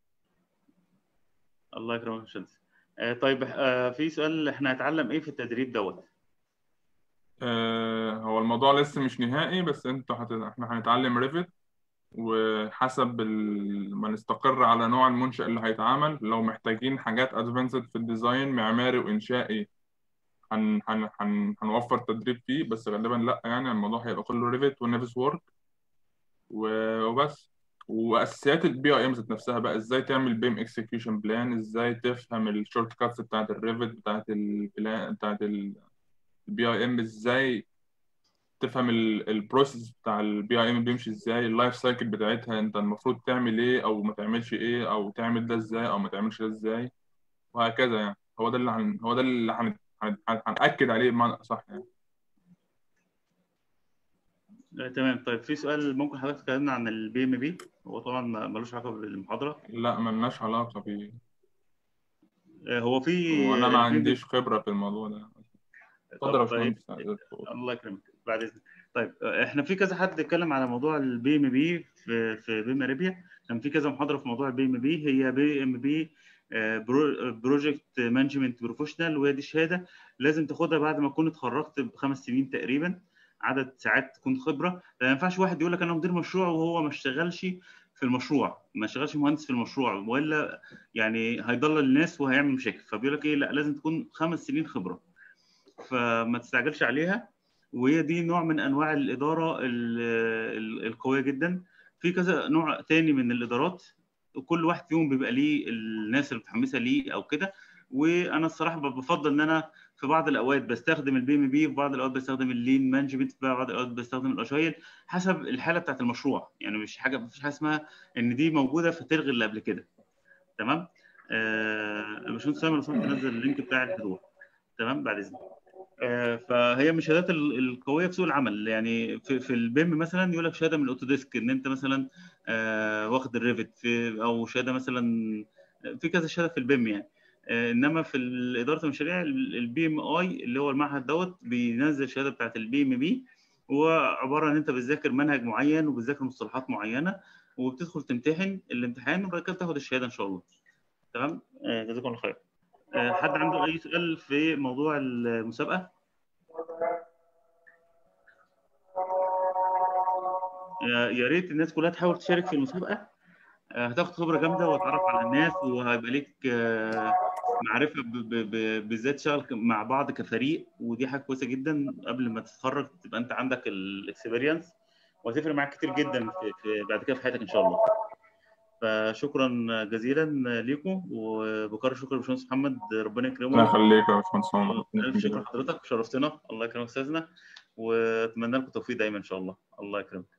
الله يكرمك يا باشمهندس. طيب في سؤال، احنا هنتعلم ايه في التدريب دوت؟ هو الموضوع لسه مش نهائي، بس احنا هنتعلم ريفت، وحسب ما نستقر على نوع المنشأ اللي هيتعمل. لو محتاجين حاجات ادفانسد في الديزاين معماري وإنشائي هنوفر تدريب فيه، بس غالبا لا، يعني الموضوع هيبقى كله ريفت ونافس وورك وبس. واساسيات البي اي ام ذات نفسها بقى، ازاي تعمل بيم اكسكيوشن بلان، ازاي تفهم الشورت كاتس بتاعت الريفت بتاعت البلان بتاعت البي اي ام، ازاي تفهم البروسيس بتاع البي اي ام بيمشي ازاي، اللايف سايكل بتاعتها، انت المفروض تعمل ايه او ما تعملش ايه، او تعمل ده ازاي او ما تعملش ده ازاي، وهكذا يعني. هو ده اللي هنأكد عليه بمعنى صح يعني. تمام. طيب في سؤال، ممكن حضرتك تكلمنا عن البي ام بي؟ هو طبعا ملوش علاقه بالمحاضره. لا ملناش علاقة بيه، هو في وانا ما البي ام بي. عنديش خبرة في الموضوع ده. اتفضل يا طب باشمهندس. الله يكرمك بعد اذنك. طيب احنا في كذا حد اتكلم على موضوع البي ام بي في بي ام اريبيا. كان في كذا محاضره في موضوع البي ام بي. هي بي ام بي بروجكت مانجمنت بروفيشنال، وهي دي شهاده لازم تاخدها بعد ما تكون اتخرجت ب5 سنين تقريبا، عدد ساعات تكون خبره. ما ينفعش واحد يقول لك انا مدير مشروع وهو ما اشتغلش في المشروع، ما اشتغلش مهندس في المشروع، والا يعني هيضل الناس وهيعمل مشاكل. فبيقول لك ايه، لا لازم تكون 5 سنين خبره، فما تستعجلش عليها. وهي دي نوع من انواع الاداره القويه جدا. في كذا نوع تاني من الادارات، وكل واحد فيهم بيبقى ليه الناس المتحمسه ليه او كده. وانا الصراحه بفضل ان انا في بعض الاوقات بستخدم البي ام بي، في بعض الاوقات بستخدم اللين مانجمنت، في بعض الاوقات بستخدم الاجايل، حسب الحاله بتاعت المشروع. يعني مفيش حاجه اسمها ان دي موجوده فتلغي اللي قبل كده. تمام. باشمهندس سامي لو سمحت تنزل اللينك بتاع الحضور. تمام بعد اذنك. فهي من الشهادات القويه في سوق العمل. يعني في البيم مثلا يقول لك شهاده من الاوتوديسك ان انت مثلا واخد الريفت، او شهاده مثلا في كذا شهاده في البيم يعني. انما في اداره المشاريع البي ام اي اللي هو المعهد دوت بينزل الشهاده بتاعت البي ام بي. هو عباره عن ان انت بتذاكر منهج معين وبتذاكر مصطلحات معينه، وبتدخل تمتحن الامتحان وبعد كده تاخد الشهاده ان شاء الله. تمام. جزاكم الله خير. حد عنده اي سؤال في موضوع المسابقه؟ يا ريت الناس كلها تحاول تشارك في المسابقه. هتاخد خبره جامده وهتعرف على الناس، وهيبقى ليك معرفه بالذات تشتغل مع بعض كفريق، ودي حاجه كويسه جدا. قبل ما تتخرج تبقى انت عندك الاكسبيرينس، وهتفرق معاك كتير جدا في بعد كده في حياتك ان شاء الله. فشكرا جزيلا ليكم، وبكرر شكر للباشمهندس محمد، ربنا الله يكرمه. يخليك يا باشمهندس عمر. الف شكر لحضرتك، شرفتنا، الله يكرمك استاذنا، واتمنى لكم التوفيق دايما ان شاء الله. الله يكرمك.